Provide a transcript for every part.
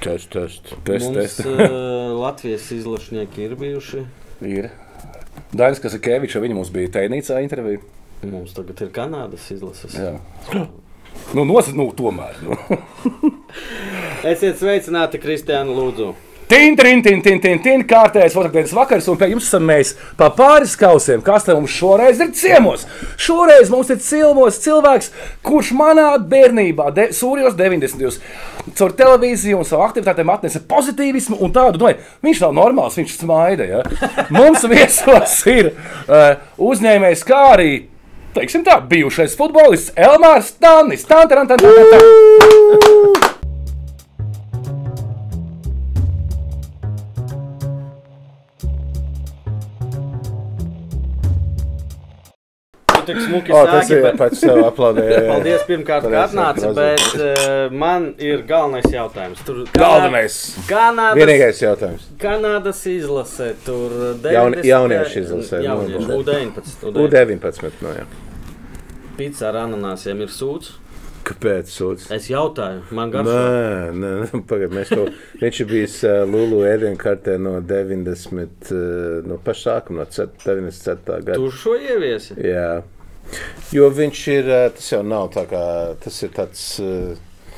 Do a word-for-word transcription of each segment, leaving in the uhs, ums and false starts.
Test, test. Test, Mums test. uh, Latvijas izlašnieki ir bijuši. Ir. Dainis Kazakevičs, viņa mums bija Teinīcā intervija. Mums tagad ir Kanādas izlases. Jā. Nu, nos, nu, tomēr. Nu. Esiet sveicināti, Kristiāna, lūdzu. Tin, tin, tin, tin, tin, tin, kārtējais fotogrāfijas vakars, un pie jums esam mēs pa pāris kausiem. Kas te mums šoreiz ir ciemos? Šoreiz mums ir cilmos cilvēks, kurš manā bērnībā, de, sūrijos deviņdesmitajos, caur televīziju un savu aktivitātēm atnesa pozitīvismu un tādu, nu, viņš nav normāls, viņš smaida, ja? Mums viesos ir uh, uzņēmējs, kā arī, teiksim tā, bijušais futbolists Elmārs Tannis. Tan, tan, tan, tan, tan, tan. Tik smuki O, sāki, tas ir bet... pats sev aplaudē. Paldies pirmkārt, ka atnāci, bet uh, man ir galvenais jautājums. Tur Galvenais. Kanādas, Vienīgais jautājums. Kanādas izlase, tur Jaun, jauniešu izlasē. Jauniešu, U deviņpadsmit. U deviņpadsmit, no jā. Pizza ar ananāsiem ir sūds. Kāpēc sūdz? Es jautāju, man garšo. Nē, nē, pagad, mēs to, viņš ir bijis uh, Lulu ēdienkartē no deviņdesmit, uh, no paša sākuma, no deviņdesmit ceturtā gada. Tu šo ieviesi? Jā, jo viņš ir, uh, tas jau nav tā kā, tas ir tāds... Uh,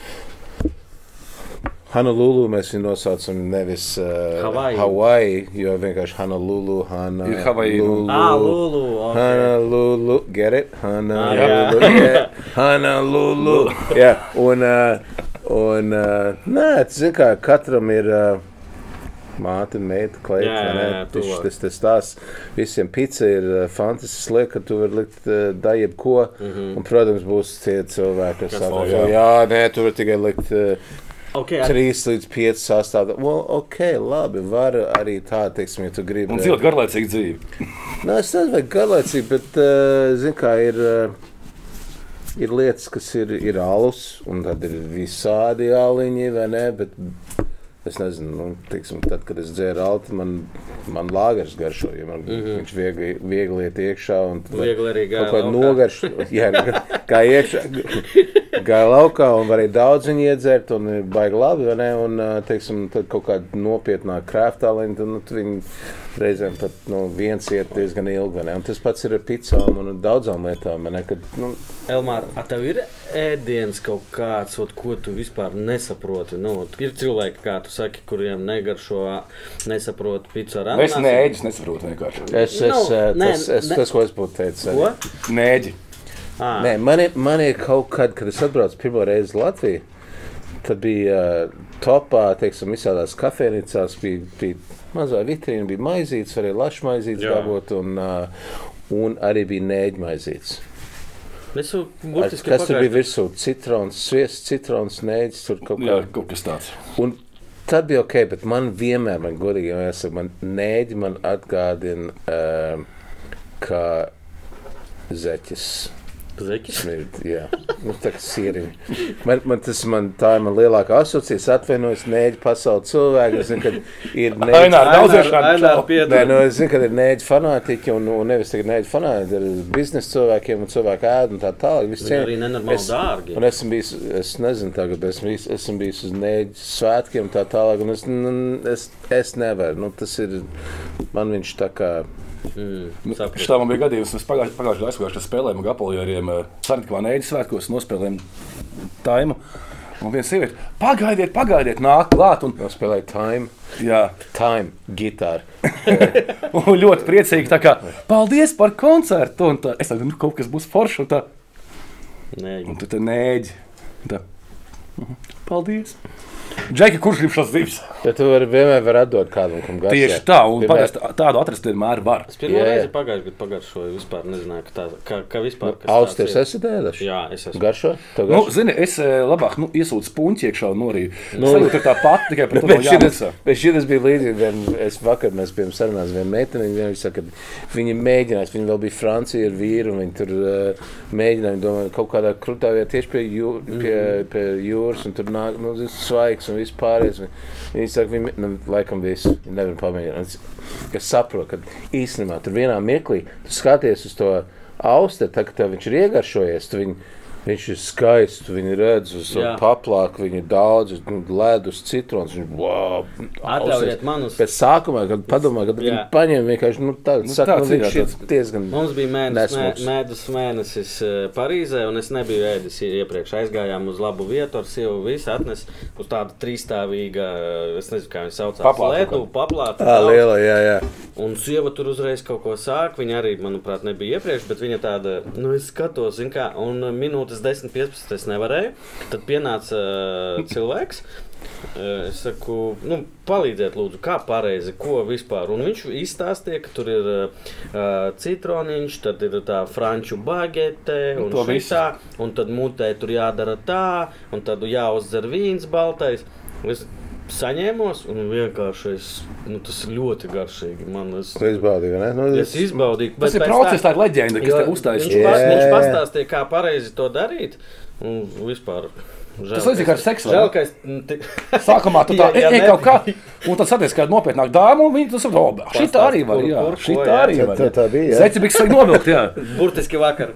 Honolulu mēs viņu nosaucam nevis uh, Hawaii. Hawaii, jo vienkārši Honolulu, Ir Hawaii. Honolulu, Ā, Lulu, ok. Honolulu, get it? Honolulu, Ah, get Honolulu. Jā, un, uh, un uh, nē, tu zini kā, katram ir uh, māte, meita, kleita, Jā, jā, ne? jā, Tas, tuvāk. tas, tas tās, visiem pizza ir uh, fantastisks liek, ka tu vari likt uh, da jebko, un, protams, būs tie cilvēki, kas Kas saka, vēl, jā, nē, tu vari tikai likt uh, Okay, ar... trīs līdz pieci sastāvdaļas. Well, ok, labi, var arī tā, teiksim, ja tu gribi. Un dzīvot garlaicīgu dzīvi. Nē, es nezinu, vai garlaicīgi, bet, uh, zin kā, ir, uh, ir lietas, kas ir, ir alus, un tad ir visādi aliņi, vai ne, bet es nezinu, nu, teiksim, tad, kad es dzēru alti, man, man lāgars garšo, jo man mm-hmm. viņš viegli, viegli iet iekšā, un tad Viegli arī gāja kaut kā laukā. nogaršo, jā, kā iekšā, gāja laukā, un varēja daudz viņu iedzert, un ir baigi labi, vai ne, un, teiksim, tad kaut kāda nopietnā krāftāliņa, tad, nu, tad viņi reizēm pat, nu, viens iet diezgan ilgi, vai ne, un tas pats ir ar pizzām un daudzām lietām, vai ne, kad, nu... Elmār, a tev ir ēdiens kaut kāds, ot, ko tu vispār nesaproti? Nu, ir cilvēki, kā tu saki, kuriem negaršo, nesaprot pizza ar Es ananāsiem? nēģis nesaprotu vienkārši. Es, es, Nu, eh, nē, tas, es, ne- tas, ko es būtu teicis. arī. Ko? Nēģi. À, Nē, man ir, man ir kaut kad, kad es atbraucu pirmo reizi Latviju, tad bija uh, topā, teiksim, visādās kafēnīcās, bija, bija mazā vitrīna, bija maizītes, varēja lašmaizītes Jā. dabūt, un, uh, un arī bija nēģmaizītes. es jau Ar- burtiski Kas tur bija pagājuši- virsū? Citrons, sviests, citrons, nēģis, tur kaut Jā, kā. kaut kas tāds. Un tad bija ok, bet man vienmēr, man godīgi jāsaka, man nēģi man atgādina, uh, kā zeķis. Zeķis? Smird, jā, nu tā kā sieriņi. Man, man tas, man, tā ir man lielākā asociācija, es atvainojos nēģi pasauli cilvēki, es zinu, kad ir nēģi... Ainār, daudz Ainār, iešādi Ainār, čau. piedod. Nē, nu, es zinu, kad ir nēģi fanātiķi un, un nevis tagad nēģi fanātiķi, ir biznesa cilvēkiem un cilvēku ēd un tā tālāk. Viņi arī nenormāli dārgi. Un esmu bijis, es nezinu tagad, bet esmu bijis, esmu bijis uz nēģi svētkiem un tā tālāk, un es, nu, es, es nevaru, nu, tas ir, man viņš tā kā... Mm, saprotu. Šitā man bija gadījums, mēs pagājušajā gadā aizgājuši, kad spēlējām ar Gapoljāriem Sarnikavā nēģis svētkos, nospēlējām taimu. Un viena sieviete, pagaidiet, pagaidiet, nāk klāt un... Nospēlēju time, Jā, time, gitāru. un ļoti priecīgi tā kā, paldies par koncertu. Un tā, es tādu, nu, kaut kas būs forši un tā. Nē, Un tu te nēģi. Un tā. Mhm. Paldies. Džeki, kurš grib šos divus? Ja tu vari vienmēr var atdot kādam, kam garšo. Tieši tā, un Vienmēr- pagājuši tādu atrast vienmēr var. es pirmo Jā, jā. reizi pagājuši, bet pagājušoju vispār nezināju, ka tā, ka, ka vispār... kas Austers tāds ir. esi ēdaši? Jā, es esmu. Garšo? Tev Nu, garšo? zini, es eh, labāk nu, iesūtu puņķi iekšā un norīju. Nu, sajūta ir tā pati, tikai par to Bet vēl šitas, jāmaksā. bet šitas bija līdzīgi, vien, es vakar mēs bijām sarunās vienu meiteni, viņa saka, ka viņi mēģinās, viņi vēl bija Francija ar vīru, un viņi tur uh, mēģināja, domāju, kaut kādā krutā vietā tieši pie, jū, pie, pie jūras, un tur nāk, nu, svaigs un viss pārējais. Viņi saka, viņi, nu, laikam visu, viņi nevar pamēģināt. Es saprotu, ka īstenībā tur vienā mirklī, tu skaties uz to Austeri, tā, ka tev viņš ir iegaršojies, tu viņu, Viņš ir skaists, viņi redz uz Jā. paplāku, viņi daudz, ledus, citrons, viņš, wow, Atļaujiet man uz... Pēc sākumā, kad padomā, kad Jā. viņi paņem vienkārši, nu tā, Nu, saka, tāds nu, ir, viņš jā, ir diezgan Mums bija mēnesis, mē, nesmuks. mēdus mēnesis uh, Parīzē, un es nebiju ēdis iepriekš. Aizgājām uz labu vietu ar sievu, visi atnes uz tādu trīsstāvīga, es nezinu, kā viņi saucās, Paplātu ledu, kaut paplātu. Ā, liela, jā, jā. Un sieva tur uzreiz kaut ko sāk, viņa arī, manuprāt, nebija iepriekš, bet viņa tāda, nu es skatos, zin kā, un minūtes desmit piecpadsmit es nevarēju. Tad pienāca uh, cilvēks. Uh, es saku, nu, palīdziet, lūdzu, kā pareizi, ko vispār. Un viņš izstāstīja, ka tur ir uh, citroniņš, tad ir tā franču bagete, un To šitā, un tad mutē tur jādara tā, un tad jāuzdzer vīns baltais. Es saņēmos, un vienkārši es, nu, tas ir ļoti garšīgi. Man es, Tu izbaudīji, ne? Nu, es izbaudīju. Tas ir process, tā ir leģenda, kas Jo te uzstājas. Viņš, pas, viņš pastāstīja, kā pareizi to darīt. Un vispār. Žēl, Tas līdzīgi ar seksu, vai Žēl, ne? ka es. Sākumā tu tā Ja- ja ej kaut kā, nebija. un tad saties kādu nopietnāku dāmu, un viņi tu saprot, o, šitā arī var, Kur- jā, kur- ko, šitā jā. arī Tā- var. tā- tā bija, jā. Seci, biks vajag novilkt, jā. Burtiski vakar.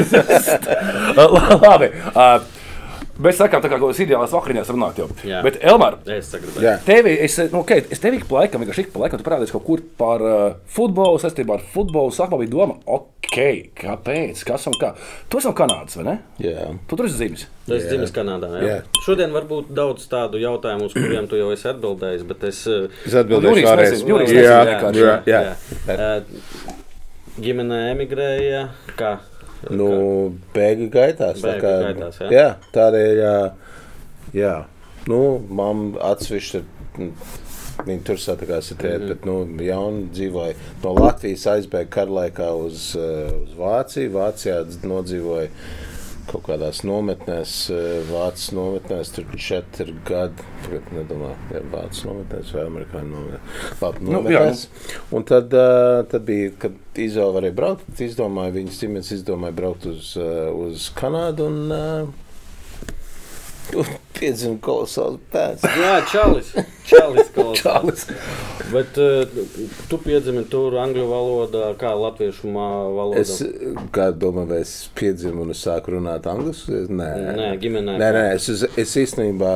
Labi. Uh, Mēs sakām, tā kā kaut kādas ideālās vakariņās runāt jau. Jā. Bet, Elmar, Es sagribēju. Jā. tevi, es, nu, okay, es tevi ik pa laikam, vienkārši ik pa laikam, tu parādies kaut kur par uh, futbolu, saistībā ar futbolu. Sākumā bija doma, ok, kāpēc, kas un kā. Tu esi no Kanādas, vai ne? Jā. Tu tur esi dzimis. Tu esi Jā. dzimis Kanādā. Jā. Jā. Šodien varbūt daudz tādu jautājumu, uz kuriem tu jau esi atbildējis, bet es. eh, Es atbildēšu Jurijs vēlreiz. nezina, Jurijs Jā, nezina vienkārši. jā, jā. Eh, Ģimene emigrēja. Kā? Nu, bēgļu gaitās. tā Bēgļu kā- gaitās, jā. Jā, tādēļ, jā. jā. Nu, mamma atsevišķi, viņi tur satikās ar tēti, bet, nu, jauni dzīvoja. No Latvijas aizbēga karlaikā uz, eh, uz Vāciju. Vācijā nodzīvoja kaut kādās nometnēs, eh, Vācijas nometnēs, tur četri gadi. Tagad nedomā, ja Vācijas nometnēs vai Amerikāņu nometnēs. Labi, Nu, jā, nometnēs. Un tad, uh, tad bija, kad Izraela varēja braukt, tad izdomāja, viņas ģimenes izdomāja braukt uz, uh, uz Kanādu un uh, piedzima kolosāls pēc. Jā, Čalis. Čalis, kolosāls. Čālis. Bet uh, tu piedzimi tur angļu valodā, kā latviešu mā- valodā. Es, kā domā, vai es piedzimu un es sāku runāt angliski? Nē, Nē, ģimenē. Nē, nē, es, es, es īstenībā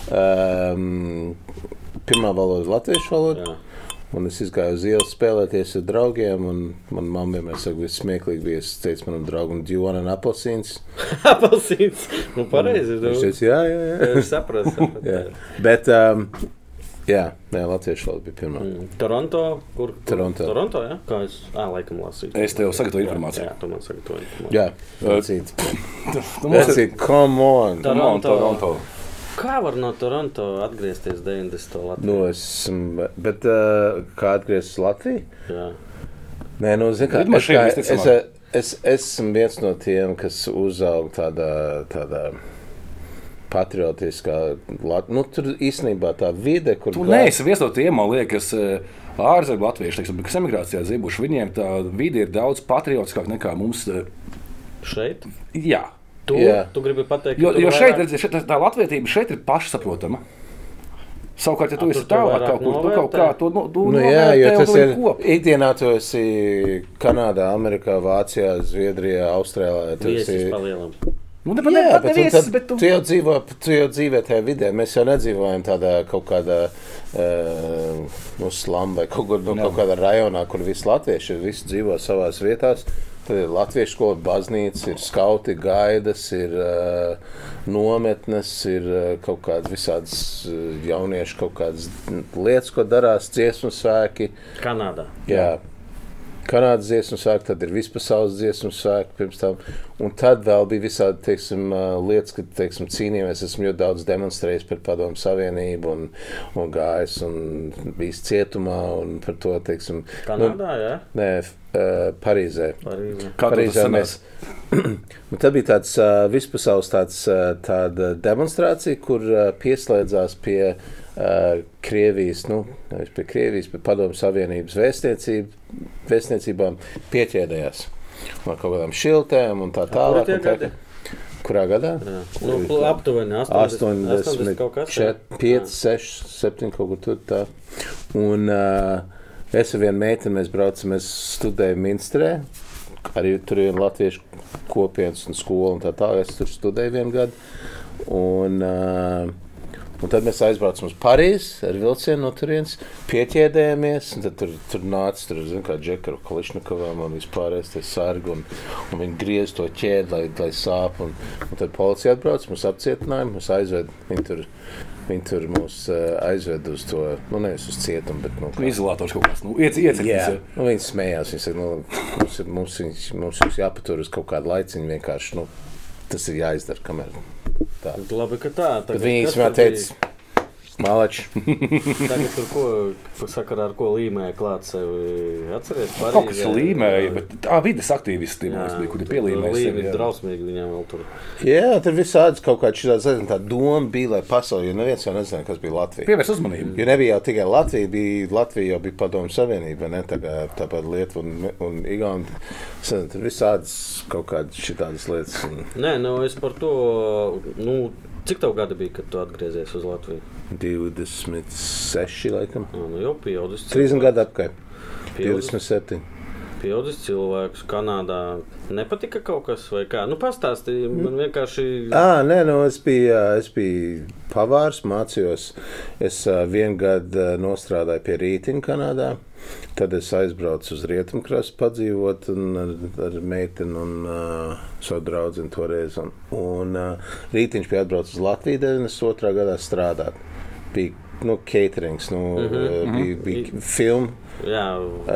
um, pirmā valoda ir latviešu valoda. Jā. Un es gāju uz ielas spēlēties ar draugiem, un manā mamma vienmēr saka, ka tas smieklīgi bija. Es teicu manam draugam, do you want an appelsīns? Apelsīns. Nu, pareizi. Viņš Tu. teica, jā, jā, jā. Es sapratu. sapratu. jā. Bet, um, jā, nē, latviešu valoda bija pirmā. Mm. Toronto, kur? kur? Toronto. Toronto, jā? Kā es, ā, laikam lasīju. Es tev sagatavoju informāciju. Jā, jā, tu man sagatavoji informāciju. Jā, vecīt. Nu, mums ir Vecīt, come on! Toronto. Toronto. Kā var no Toronto atgriezties deviņdesmito Latvijā? Nu, es, bet uh, kā atgriezties Latvijā? Jā. Nē, nu, zini, kā, es, Lidmašīna kā, es, visticamāk. es, es esmu viens no tiem, kas uzaug tādā, tādā patriotiskā, lat- nu, tur īstenībā tā vide, kur Tu gā- neesi viens no tiem, man liekas, ārzemju latvieši, teiksim, kas emigrācijā dzīvojuši. Viņiem tā vide ir daudz patriotiskāka nekā mums. eh, Šeit? Jā. Tu, Jā. tu gribi pateikt, Jo, ka tur jo šeit, vairāk- redzi, šeit tā latvietība šeit ir pašsaprotama. Savukārt, ja tu A, esi tur tu tālāk vairāk kaut kur, tu kaut novērtē? kā to nu, tu Nu, jā, jo novērtē un tas tu ir liek kopā. ikdienā. Tu esi Kanādā, Amerikā, Vācijā, Zviedrijā, Austrālijā. Tu Viesis esi palielam. Nu, ne, ne, Jā, ne, bet, ne un viesis, tad, bet tu... tu jau dzīvo, tu jau dzīvo tajā vidē. Mēs jau nedzīvojam tādā kaut kādā uh, nu, slāmā vai kaut, kur, nu, Jā. kaut kādā rajonā, kur visi latvieši visi dzīvo savās vietās. Tad ir latviešu skola, baznīca, ir skauti, gaidas, ir uh, nometnes, ir uh, kaut kādas visādas uh, jauniešu kaut kādas lietas, ko darās, dziesmu svēki. Kanādā. Jā. Kanādas dziesmu svēki, tad ir vispasaules dziesmu svēki pirms tam. Un tad vēl bija visādi, teiksim, uh, lietas, kad, teiksim, cīnījāmies. Esmu ļoti daudz demonstrējis par Padomu Savienību un, un gājis un bijis cietumā un par to, teiksim, Kanādā, jā? nē, uh, Parīzē. Parīzē. Kā tev tas Parīzē sanāca? mēs. Un tad bija tāds uh, vispasaules tāds, uh, tāda demonstrācija, kur uh, pieslēdzās pie uh, Krievijas, nu, nevis pie Krievijas, bet Padomu Savienības vēstniecību, vēstniecībām pieķēdējās. Ar kaut kādām šiltēm un tā tālāk. tie un tā- gadi? Kurā gadā? Jā. Nu, pl- aptuveni astoņdesmit, astoņdesmit kaut kas. jā? pieci, seši, septiņi kaut kur tur tā. Un uh, es ar vienu meiteni, mēs braucam, mēs studējam Minstrē, arī tur ir latviešu kopienas un skola un tā tā. Es tur studēju vienu gadu. Un, uh, un tad mēs aizbraucam uz Parīzi ar vilcienu no turienes, pieķēdējāmies. Tad tur, tur nāca tur, zin, kā Džekaru Kališņikovam un vispārējais tie sargi. Un, un viņi griez to ķēdi, lai, lai sāp. Un, un tad policija atbrauc, mums apcietināja, mums aizved. Viņi tur, viņi tur mūs uh, aizved uz to, nu nevis uz cietumu, bet... Nu, kā... Izolātors kaut kāds, nu, iec, iecekļus. Jā, nu, viņi smējās, viņi saka, nu, mums, mums, mums, mums jūs jāpatur uz kaut kādu laiciņu vienkārši, nu, tas ir jāizdara, kamēr tā. Labi, ka tā. Bet viņi īstenībā teica, Malači. Tagad tur ko, sakarā ar ko līmēja klāt sevi, atceries? Parīzē, Kaut kas līmēja, bet tā vides aktīvisti, jā, bija, kuri pielīmēja sevi. Līmēja drausmīgi viņam vēl tur. Jā, tur visādas kaut kāds šitās, zin, tā doma bija, lai pasauli, jo neviens jau nezināja, kas bija Latvija. Pievērs uzmanību. Jo nebija jau tikai Latvija, bija, Latvija jau bija Padomju Savienība, ne tā kā tāpat Lietuva un, un Igaunija. Tur visādas kaut kādas šitādas lietas. Un... Nē, nu es par to, nu, cik tev gadi bija, kad tu atgriezies uz Latviju? divdesmit seši, laikam. Jā, nu jau pieaudzis. trīsdesmit gadu apkārt. divdesmit septiņi. Pieaudzis cilvēks Kanādā. Nepatika kaut kas vai kā? Nu, pastāstīja, man vienkārši... Ā, nē, nu, es biju, es biju pavārs, mācījos. Es vienu gadu nostrādāju pie rītiņa Kanādā. Tad es aizbraucu uz Rietumkrastu padzīvot un ar, ar meiteni un uh, savu draudzeni toreiz. Un, un uh, rītiņš bija atbraucis uz Latviju deviņdesmit otrā gadā strādāt. Bija, nu, caterings, nu, mm-hmm. bija, bija film, Jā,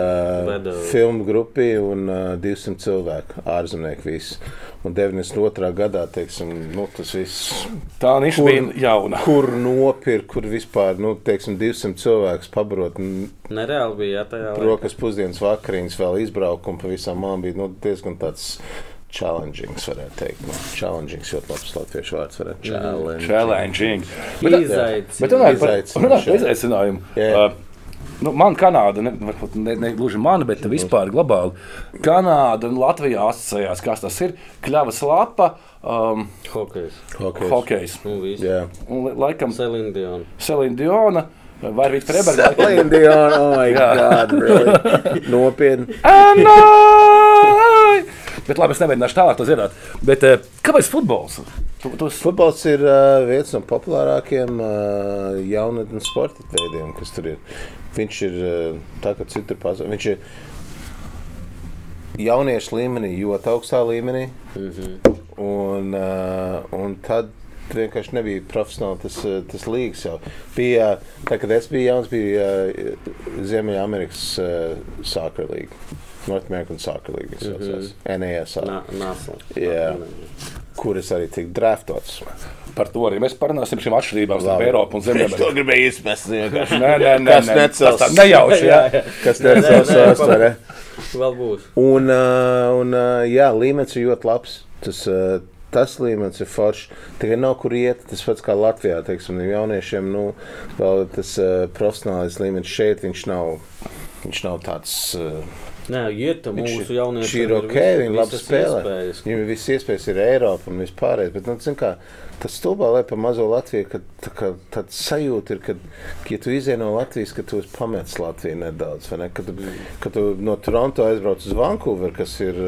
uh, filmu grupi un uh, divsimt cilvēku, ārzemnieki visi. Un deviņdesmit otrā gadā, teiksim, nu, tas viss... Tā niša bija jauna. Kur nopirkt, kur vispār, nu, teiksim, divsimt cilvēkus pabarot. Nereāli bija, jā, tajā laikā. Rokas pusdienas vakariņas, vēl izbraukumu pa visām malām bija, nu, diezgan tāds... Challengings, varētu teikt. Nu, challengings, ļoti labs latviešu vārds, varētu. Challenging. Challenging. Izaicinājums. Bet runājot par, runāt par izaicinājumu. Yeah. Uh, nu, man Kanāda, ne, varbūt ne, ne gluži man, bet vispār globāli. Kanāda un Latvijā asociējās, kas tas ir. Kļavas lapa. Um, Hokejs. Hokejs. Hokejs. Nu, viss. Yeah. Un, laikam, Celine Dion. Celine Diona. Vai Rīt Freberga. Celine Dion, oh my God, really? Nopietni. Bet labi, es nemēģināšu tālāk to dziedāt. Bet uh, kāpēc futbols? Tu, tu... Futbols ir uh, viens no populārākiem uh, jaunatnes sporta veidiem, kas tur ir. Viņš ir uh, tā, ka citur pasaulē. Viņš ir jauniešu līmenī, ļoti augstā līmenī. Mm-hmm. Un, uh, un tad vienkārši nebija profesionāli tas, tas līgas jau. Bija, tā, kad es biju jauns, bija uh, Ziemeļamerikas uh, soccer līga. North American Soccer League, kas saucās. Mm-hmm. N A S L. Nā, nāsla. Jā. Kur es arī tiku draftots. Par to arī mēs parunāsim šīm atšķirībām starp Eiropu un Ziemeļameriku. Es to gribēju izmest. Nē, nē, nē. Kas necels. Tas nejauši, jā. Kas necels sāstā, Vēl būs. Un, un, jā, līmenis ir ļoti labs. Tas, tas līmenis ir foršs. Tikai nav kur iet, tas pats kā Latvijā, teiksim, jauniešiem, nu, vēl tas profesionālais līmenis šeit, viņš nav, viņš nav tāds... Nē, iet mūsu jaunieši. Šī ir ok, viņi labi spēlē. Viņiem viss iespējas ir Eiropa un vispārējais, bet, nu, zin kā, tas stulbā lai pa mazo Latviju, kad tā kā tāds sajūta ir, kad, ja tu izej no Latvijas, ka tu esi pametis Latviju nedaudz, vai ne? Kad tu, kad tu no Toronto aizbrauc uz Vancouver, kas ir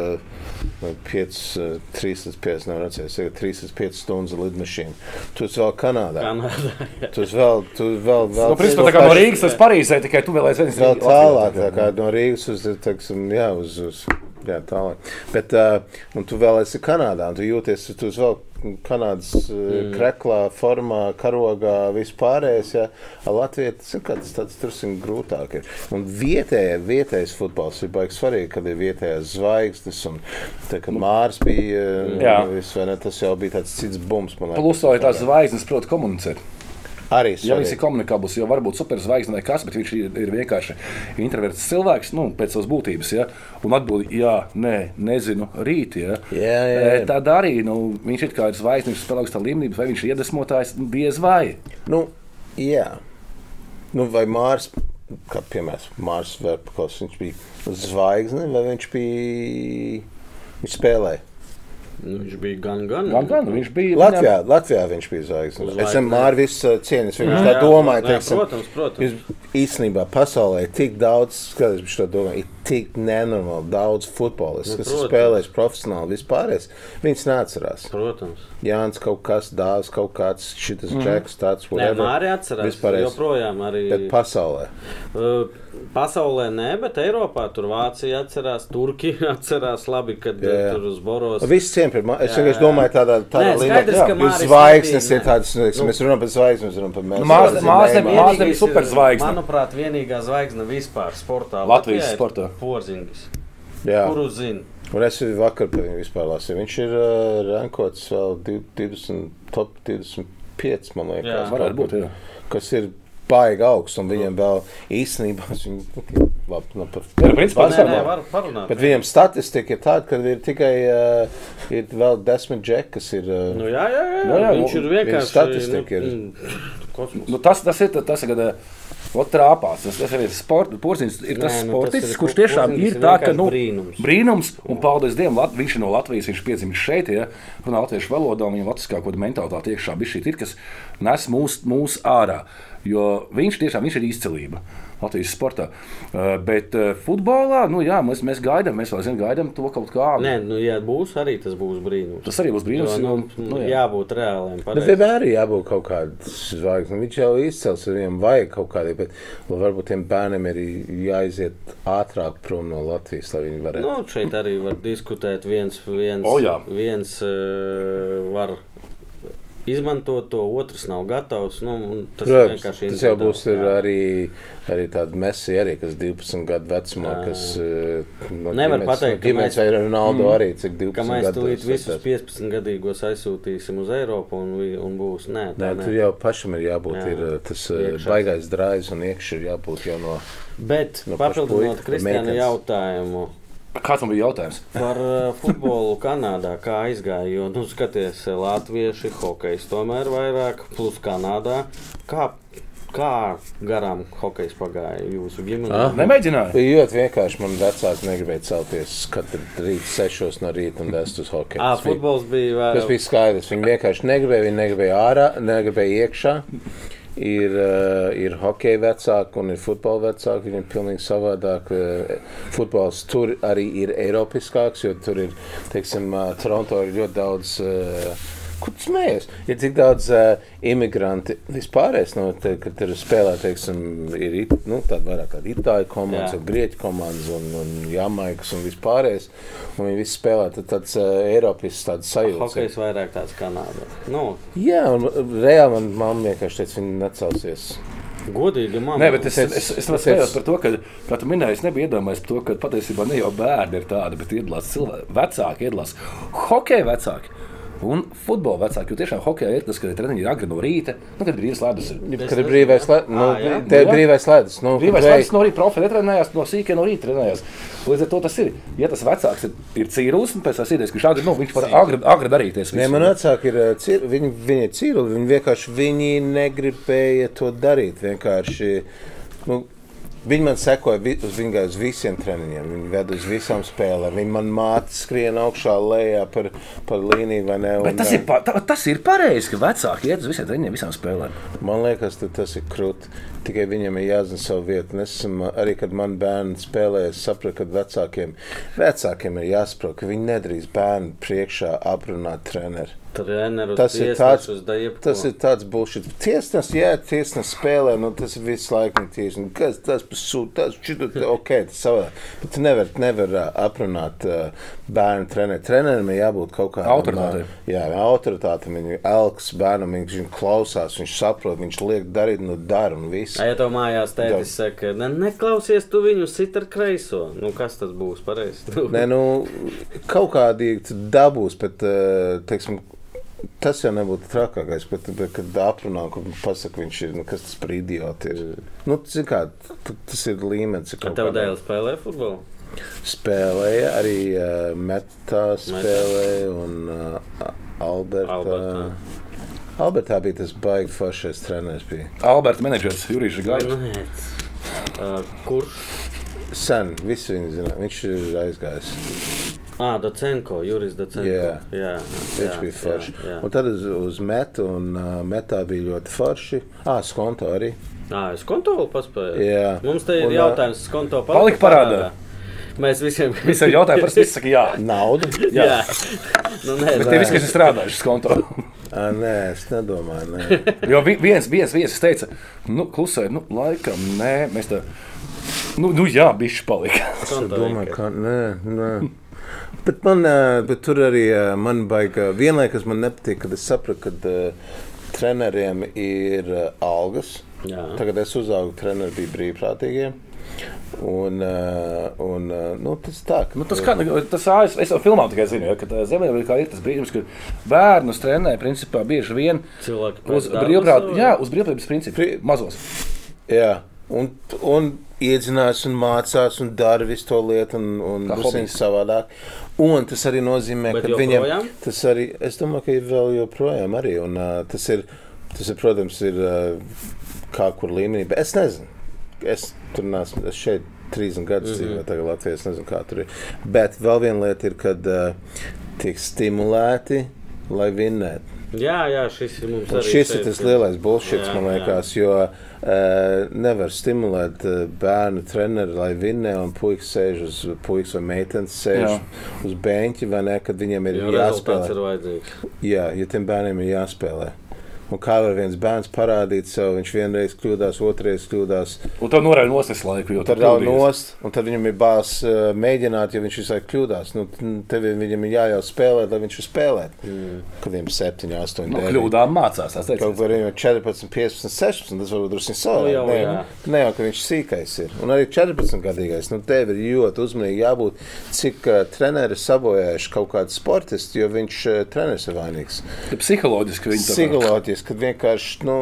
uh, pieci, trīs līdz pieci, nevar atceries, trīs līdz pieci stundas lidmašīna. Tu esi vēl Kanādā. Kanādā, jā. Tu esi vēl, tu vēl, vēl... Nu, principā, tā kā no Rīgas uz Parīzē, tikai tu vēl aizvien vēl tālāk, tā kā no Rīgas uz, teiksim, jā, uz, uz jā, tālāk. Bet, uh, un tu vēl esi Kanādā, un tu jūties, tu esi vēl Kanādas uh, mm. kreklā, formā, karogā, vispārējais, jā. Latvijā, tas ir kāds tāds trusim grūtāk ir. Un vietējais, vietējais futbols ir baigi svarīgi, kad ir vietējās zvaigznes, un tā, kad Mārs bija, uh, vis, vai ne, tas jau bija tāds cits bums, man liekas. Plus, vai tās zvaigznes prot komunicēt. Arī ja viņš ir komunikabls, jo varbūt superzvaigzne vai kas, bet viņš ir, ir vienkārši introverts cilvēks, nu, pēc savas būtības, ja, un atbild, jā, nē, nezinu, rīt, ja. Jā, jā, jā. Tad arī, nu, viņš ir kā ir zvaigzne, viņš spēlē augstā līmenī, vai viņš ir iedvesmotājs, nu, diez vai. Nu, jā. Nu, vai Mārs, kā piemērs, Mārs Verpakos, viņš bija zvaigzne, vai viņš bija, viņš spēlēja? Nu, viņš bija gan, gan. Gan, gan. Viņš bija... Latvijā, viņam... Latvijā viņš bija zvaigznes. Es esmu Māri visu cieņas, viņš tā domāja, teiksim. Protams, protams. Jūs īstenībā pasaulē ir tik daudz, skaties, viņš to domāja, ir tik nenormāli daudz futbolistu, Nu, kas ir protams. spēlējuši profesionāli vispārējais. Viņus neatcerās. Protams. Jānis kaut kas, Dāvs kaut kāds, šitas mm. džeks, tāds, Nē, whatever. Māri atcerās. Vispārējais. Joprojām arī. Bet pasaulē. Uh, pasaulē nē, bet Eiropā tur Vācija atcerās, Turkija atcerās labi, kad Jā, jā. tur uz Boros. Viss cien pret mani. Es Jā, vienkārši jā. domāju tādā, tādā Nē, skaidrs, ka Jo Māris zvaigznes nebija, ir tādas, nu, Nu, mēs runājam par zvaigznes, mēs runājam par mēs. Māsa- māsa- Neimā. māsa- Vienīgais ir, superzvaigzne. Manuprāt, vienīgā zvaigzne vispār sportā. Latvijas Latvijā ir sportā. Porzingis. Jā. Kuru zina? Un es vakar par viņu vispār lasīju. Viņš ir uh, rankots vēl divdesmit, top divdesmit pieci, man liekas. Jā. Varētu būt, jā. Kas ir baigi augsts, un viņiem vēl īstenībā viņi labi, nu, par, Jā, principā Nē, tas nē, ir. var parunāt. bet viņiem statistika ir tāda, ka ir tikai uh, ir vēl desmit džeki, kas ir. Uh, Nu, jā, jā, jā. Jā, jā, Viņš nu, ir viņa vienkārši. statistika ir. mm, Kosmos. Nu, tas, tas ir tas, kad ot, trāpās. Tas, tas arī ir sports. Porziņš ir tas Nē, nu, sportists, tas ir- kurš tiešām Porziņš ir ir tā, ka vienkārši nu, brīnums. brīnums. Un paldies Dievam, Lat, viņš ir no Latvijas, viņš piedzimis šeit, ja runā latviešu valodā, un viņam latviskā kaut kāda mentalitāte iekšā bija šī ir, kas nes mūs, mūs ārā. Jo viņš tiešām viņš ir izcilība Latvijas sportā. Uh, bet uh, futbolā, nu jā, mēs, mēs gaidām, mēs vēl zinām, gaidām to kaut kādu. Nē, nu, ja būs arī tas būs brīnums. Tas arī būs brīnums. Jo, Nu, nu, nu, jā. jābūt reāliem. Nu, pareizi. vienmēr ir jābūt kaut kādam zvaigznim. Viņš jau izcels, viņam vajag kaut kādiem, bet varbūt tiem bērniem ir jāiziet ātrāk prom no Latvijas, lai viņi varētu. Nu, šeit arī var diskutēt. Viens, viens, O, jā. viens uh, var izmantot to, otrs nav gatavs. Nu, un tas Protams, vienkārši tas jau būs ir individuāli, jā. arī, arī tāda mesija, arī, kas divpadsmit gadu vecumā, Jā. kas uh, no Nevar ģimenes- pateikt, no ka ģimenes mēs- vai Ronaldo Mm. arī, cik Ka divpadsmit mēs gadu. tūlīt visus tas- piecpadsmit gadīgos aizsūtīsim uz Eiropu un, vi- un būs. Nē, tā Nē, nē. tur jau pašam ir jābūt, Jā. ir uh, tas uh, Iekšā. baigais drājas un iekšā ir jābūt jau no. Bet No paša papildinot puika, Kristiāna meitenes. jautājumu Kāds man bija jautājums? par uh, futbolu Kanādā, kā aizgāja. Jo, nu, skaties, latvieši, hokejs tomēr vairāk, plus Kanādā. Kā, kā garām hokejs pagāja jūsu ģimenē? Ah. Nemēģināju. Bija ļoti vienkārši. Man vecāki negribēja celties katru rītu sešos no rīta un vest uz hokeju. À, Tas bija- futbols bija vēl. Tas bija skaidrs. Viņi vienkārši negribēja, viņi negribēja ārā, negribēja iekšā. Ir, uh, ir hokeja vecāki un ir futbola vecāki. Viņiem ir pilnīgi savādāk. Uh, futbols tur arī ir eiropiskāks, jo tur ir, teiksim, uh, Toronto ir ļoti daudz. Uh, Kur tu smējies? Ir tik daudz uh, imigranti vispārējais, no, te, kad tur spēlē, teiksim, ir it, nu, tāda vairāk kāda itāļu komandas, Jā. un grieķu komandas, un, un jamaikas, un vispārējais. Un viņi visi spēlē tad tāds uh, eiropisks tāds sajūts. Hokejs vairāk tāds Kanādā. Nu, Jā, un reāli man mamma vienkārši teica, viņa necelsies. godīgi man. Nē, bet es, es, es, es Es- spēlēju par to, ka, kā tu minēji, es nebiju iedomājies par to, ka patiesībā ne jau bērni ir tādi, bet iedalās cilvēki, vecāki iedalās. Hokeja vecāki un futbola vecāki, jo tiešām hokejā ir tas, ka treniņi ir agri no rīta, nu, kad brīvs ledus ir. Kad ir brīvais ledus, nu, Ā, jā. te ir Jā. brīvais ledus. Nu, Brīvais vei- ledus no rīta profi netrenējās, no sīkiem no rīta trenējās. Līdz ar to tas ir. Ja tas vecāks ir, ir cīrulis, un pēc tās idejas, ka viņš agri, nu, viņš var agri, agri darīties. Nē, visu. man vecāki ir, uh, cir, viņi, viņi ir cīruli, viņi vienkārši viņi negribēja to darīt. Vienkārši, nu, viņi man sekoja vi, uz, viņa gāja uz visiem treniņiem, viņi veda uz visām spēlēm. Viņi man māca skrien augšā, lejā par, par līniju vai ne. Bet tas ir, pa- tā, tas ir pareizi, ka vecāki iet uz visiem treniņiem, visām spēlēm. Man liekas, ka tas ir krūti. Tikai viņam ir jāzina savu vietu. Un es esmu, arī, kad man bērni spēlēja, es sapratu, ka vecākiem, vecākiem ir jāsaprot, ka viņi nedrīkst bērnu priekšā aprunāt treneri. Treneru Tas ir tāds, tas tas ir tāds bullshit. Tiesnes, jā, tiesnes spēlē, nu tas ir visu laiku tiesnes. Nu, kas tas par sūdu, tas šito, ok, tas savādāk. Bet tu nevar, nevar uh, aprunāt uh, bērnu treneri. Trenerim ir jābūt kaut kādam. Autoritātei. uh, Jā, autoritāte. Viņu elks bērnam, viņš viņu klausās, viņš saprot, viņš liek darīt, nu dara un viss. Ja tev mājās tētis saka, ne, neklausies tu viņu sit ar kreiso, nu kas tas būs pareizi? Nē, nu, kaut kādīgi tu dabūs, bet, uh, teiksim, tas jau nebūtu trakākais, bet, bet kad aprunā, kad pasaka, viņš ir, nu, kas tas par idioti ir. Nu, zin kā, t- tas ir līmenis. ir Ar kaut tev kādā- dēļ spēlē futbolu? Spēlēja arī uh, Metā spēlēja un uh, Alberta. Albertā. Albertā bija tas baigi foršais treneris bija. Alberta menedžers Jurijs Gājs. Nē. Uh, kurš? Sen, visi viņi zina, viņš ir aizgājis. Ā, Docenko, Juris Docenko. Jā. jā, Viņš bija forši. Jā, jā. Un tad uz, uz Metu, un uh, Metā bija ļoti forši. Ā, Skonto arī. Ā, es konto vēl paspēju. Jā. Mums te ir Un, ā, jautājums, kas konto Palika parādā. Mēs visiem Visiem jautājumiem parasti visi saka jā. Naudu? Jā. jā. Nu, nē, Bet tie visi, kas ir strādājuši uz konto. À, nē, es nedomāju. Nē. Jo vi- viens, viens viesis teica, nu, klusē, nu, laikam, nē, mēs tā, nu, nu jā, bišķi palika. Es domāju, ka nē, nē. Bet, man, ā, bet tur arī ā, man baigā vienlaikus man nepatīk, kad es sapratu, ka uh, treneriem ir uh, algas. Jā. Tagad es uzaugu, treneri bija brīvprātīgie. Un, uh, un uh, nu, tas tā, ka, Nu, tas kā, tas ājas, es jau filmā tikai zinu, ja, ka Ziemeļamerikā ir tas brīdis, kad bērnus trenē, principā, bieži vien Cilvēki uz pēc darba brīvprāt, savu- jā, uz brīvprātības principu, Pri- mazos. jā, un, un iedzinās un mācās un dara visu to lietu un, un Kā drusciņi hobijs. savādāk. Un tas arī nozīmē, Bet ka viņam joprojām? tas arī, es domāju, ka ir vēl joprojām arī, un uh, tas ir, tas ir, protams, ir uh, kā kur līmenī, bet es nezinu. Es tur neesmu, es šeit trīsdesmit gadus Mhm. dzīvoju, tagad Latvijā, es nezinu, kā tur ir. Bet vēl viena lieta ir, kad uh, tiek stimulēti, lai vinnētu. Jā, jā, šis ir mums Un arī. šis ir šeit, tas ka- lielais bullshits, Jā, man jā. liekas, jo uh, nevar stimulēt uh, bērnu treneri, lai vinnē, un puikas sēž uz, puikas vai meitenes sēž Jā. uz beņķi, vai ne, kad viņiem ir Jo rezultāts jāspēlē. ir vajadzīgs. Jā, ja tiem bērniem ir jāspēlē. Un kā var viens bērns parādīt sev, viņš vienreiz kļūdās, otrreiz kļūdās, Un tev norāda nosnes laiku, jo un tad rauj nost, un tad viņam ir bās uh, mēģināt, ja viņš visu laiku kļūdās. Nu, tev viņam ir jājau spēlēt, lai viņš var spēlēt. Mm. Kad viņam ir septiņi, astoņi, Nu, deviņi. kļūdām mācās, tas Kaut teicu. kā viņam ir četrpadsmit, piecpadsmit, sešpadsmit, tas varbūt drusku Nu, savādāk. jau, Ne, jā. nu, ne jau, ka viņš sīkais ir. Un arī četrpadsmitgadīgais. Nu, tev ir ļoti uzmanīgi jābūt, cik uh, treneri sabojājuši kaut kādu sportistu, jo viņš uh, treneris ir vainīgs. Psiholoģiski viņi tā. Psiholoģiski, kad vienkārši, nu,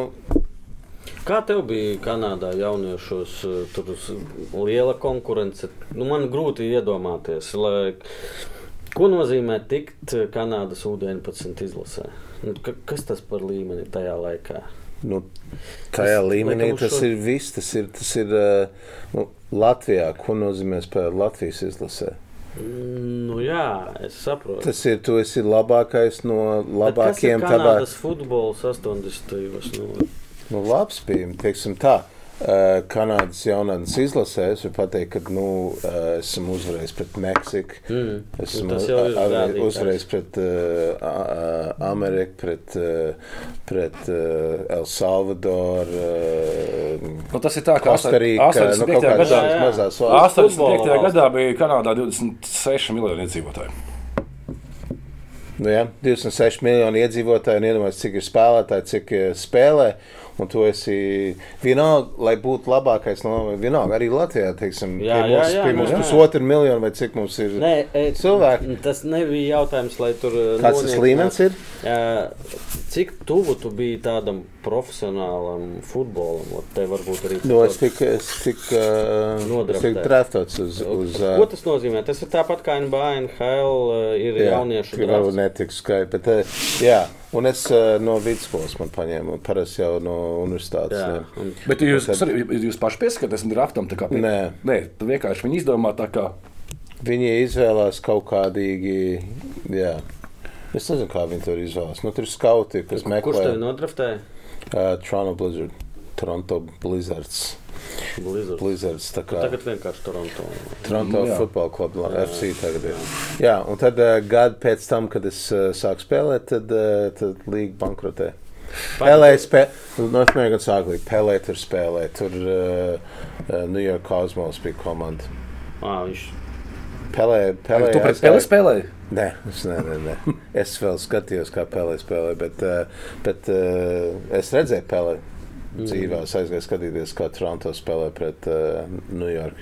Kā tev bija Kanādā jauniešos? Tur liela konkurence. Nu, man grūti iedomāties, lai... ko nozīmē tikt Kanādas U deviņpadsmit izlasē. Nu, ka, kas tas par līmeni tajā laikā? nu tajā Tas, līmenī laikam, uz tas šo- ir viss. Tas ir, tas ir uh, nu, Latvijā, ko nozīmē spēlēt Latvijas izlasē. Nu, jā, es saprotu. Tas ir, tu esi labākais no labākiem tavā. tavā. Tas futbols astoņdesmitajos. Nu, Nu, labs bija, teiksim tā. Uh, Kanādas jaunatnes izlasē, es varu pateikt, ka nu, uh, esmu uzvarējis pret Meksiku. Mm. Esmu Tas jau ir a- a- rādītājs. uzvarējis pret uh, a- a- Ameriku, pret, uh, pret uh, El Salvadoru. Uh, Nu, tas ir tā, ka Kostarīka, nu, kaut kādas gadā, jā, jā. mazās valsts. astoņdesmit piektajā Futbola gadā bija Kanādā divdesmit seši miljoni iedzīvotāji. Nu, ja, divdesmit seši miljoni iedzīvotāji, un iedomājieties, cik ir spēlētāji, cik eh, spēlē. Un tu esi vienalga, lai būtu labākais. No, vienalga, arī Latvijā, teiksim, Jā, pie jā, mums, jā, pie jā, mums jā. pusotru miljonu vai cik mums ir. Nē, e, cilvēki. Tas nebija jautājums, lai tur. Kāds tas līmenis ir? Jā, cik tuvu tu biji tādam profesionālam futbolam? Ot, te varbūt arī No, es tiku es tik, uh, Nodraftēts. draftots uz. uz uh, Ko tas nozīmē? Tas ir tāpat kā N B A, N H L uh, ir jā, jauniešu ka varbūt drafts. netiks skaidrs. Bet, uh, jā, un es uh, no vidusskolas man paņēmu, parasti jau no universitātes. Jā, Ne. un, Bet jūs, Tad- sorry, jūs paši pieskatāties draftam? tā kā pie- Nē. Nē, tu vienkārši viņi izdomā tā kā. Viņi izvēlās kaut kādīgi. Jā. Es nezinu, kā viņi to izvēlās. Nu, tur ir skauti, kas kurš meklē. tevi nodraftēja? Uh, Toronto Blizzard. Toronto Blizzards. Blizzard. Blizzards tā kā Tagad vienkārši Toronto. Toronto Jā. Football Club, F C tagad ir. Jā, un tad uh, gadu pēc tam, kad es uh, sāku spēlēt, tad, uh, tad līga bankrotē. Pelēja spēlēt, no es mēģināju gan sāku līgu. Pelēja tur spēlēt, tur uh, uh, New York Cosmos bija komanda. Ā, viņš Pelēja, Tu pelēja. pret spēli spēlēji? Nē, es, ne, ne, ne. es vēl skatījos, kā Pelē spēlē, bet, uh, bet uh, es redzēju Pelē dzīvē. Es aizgāju skatīties, kā Toronto spēlē pret uh, New York.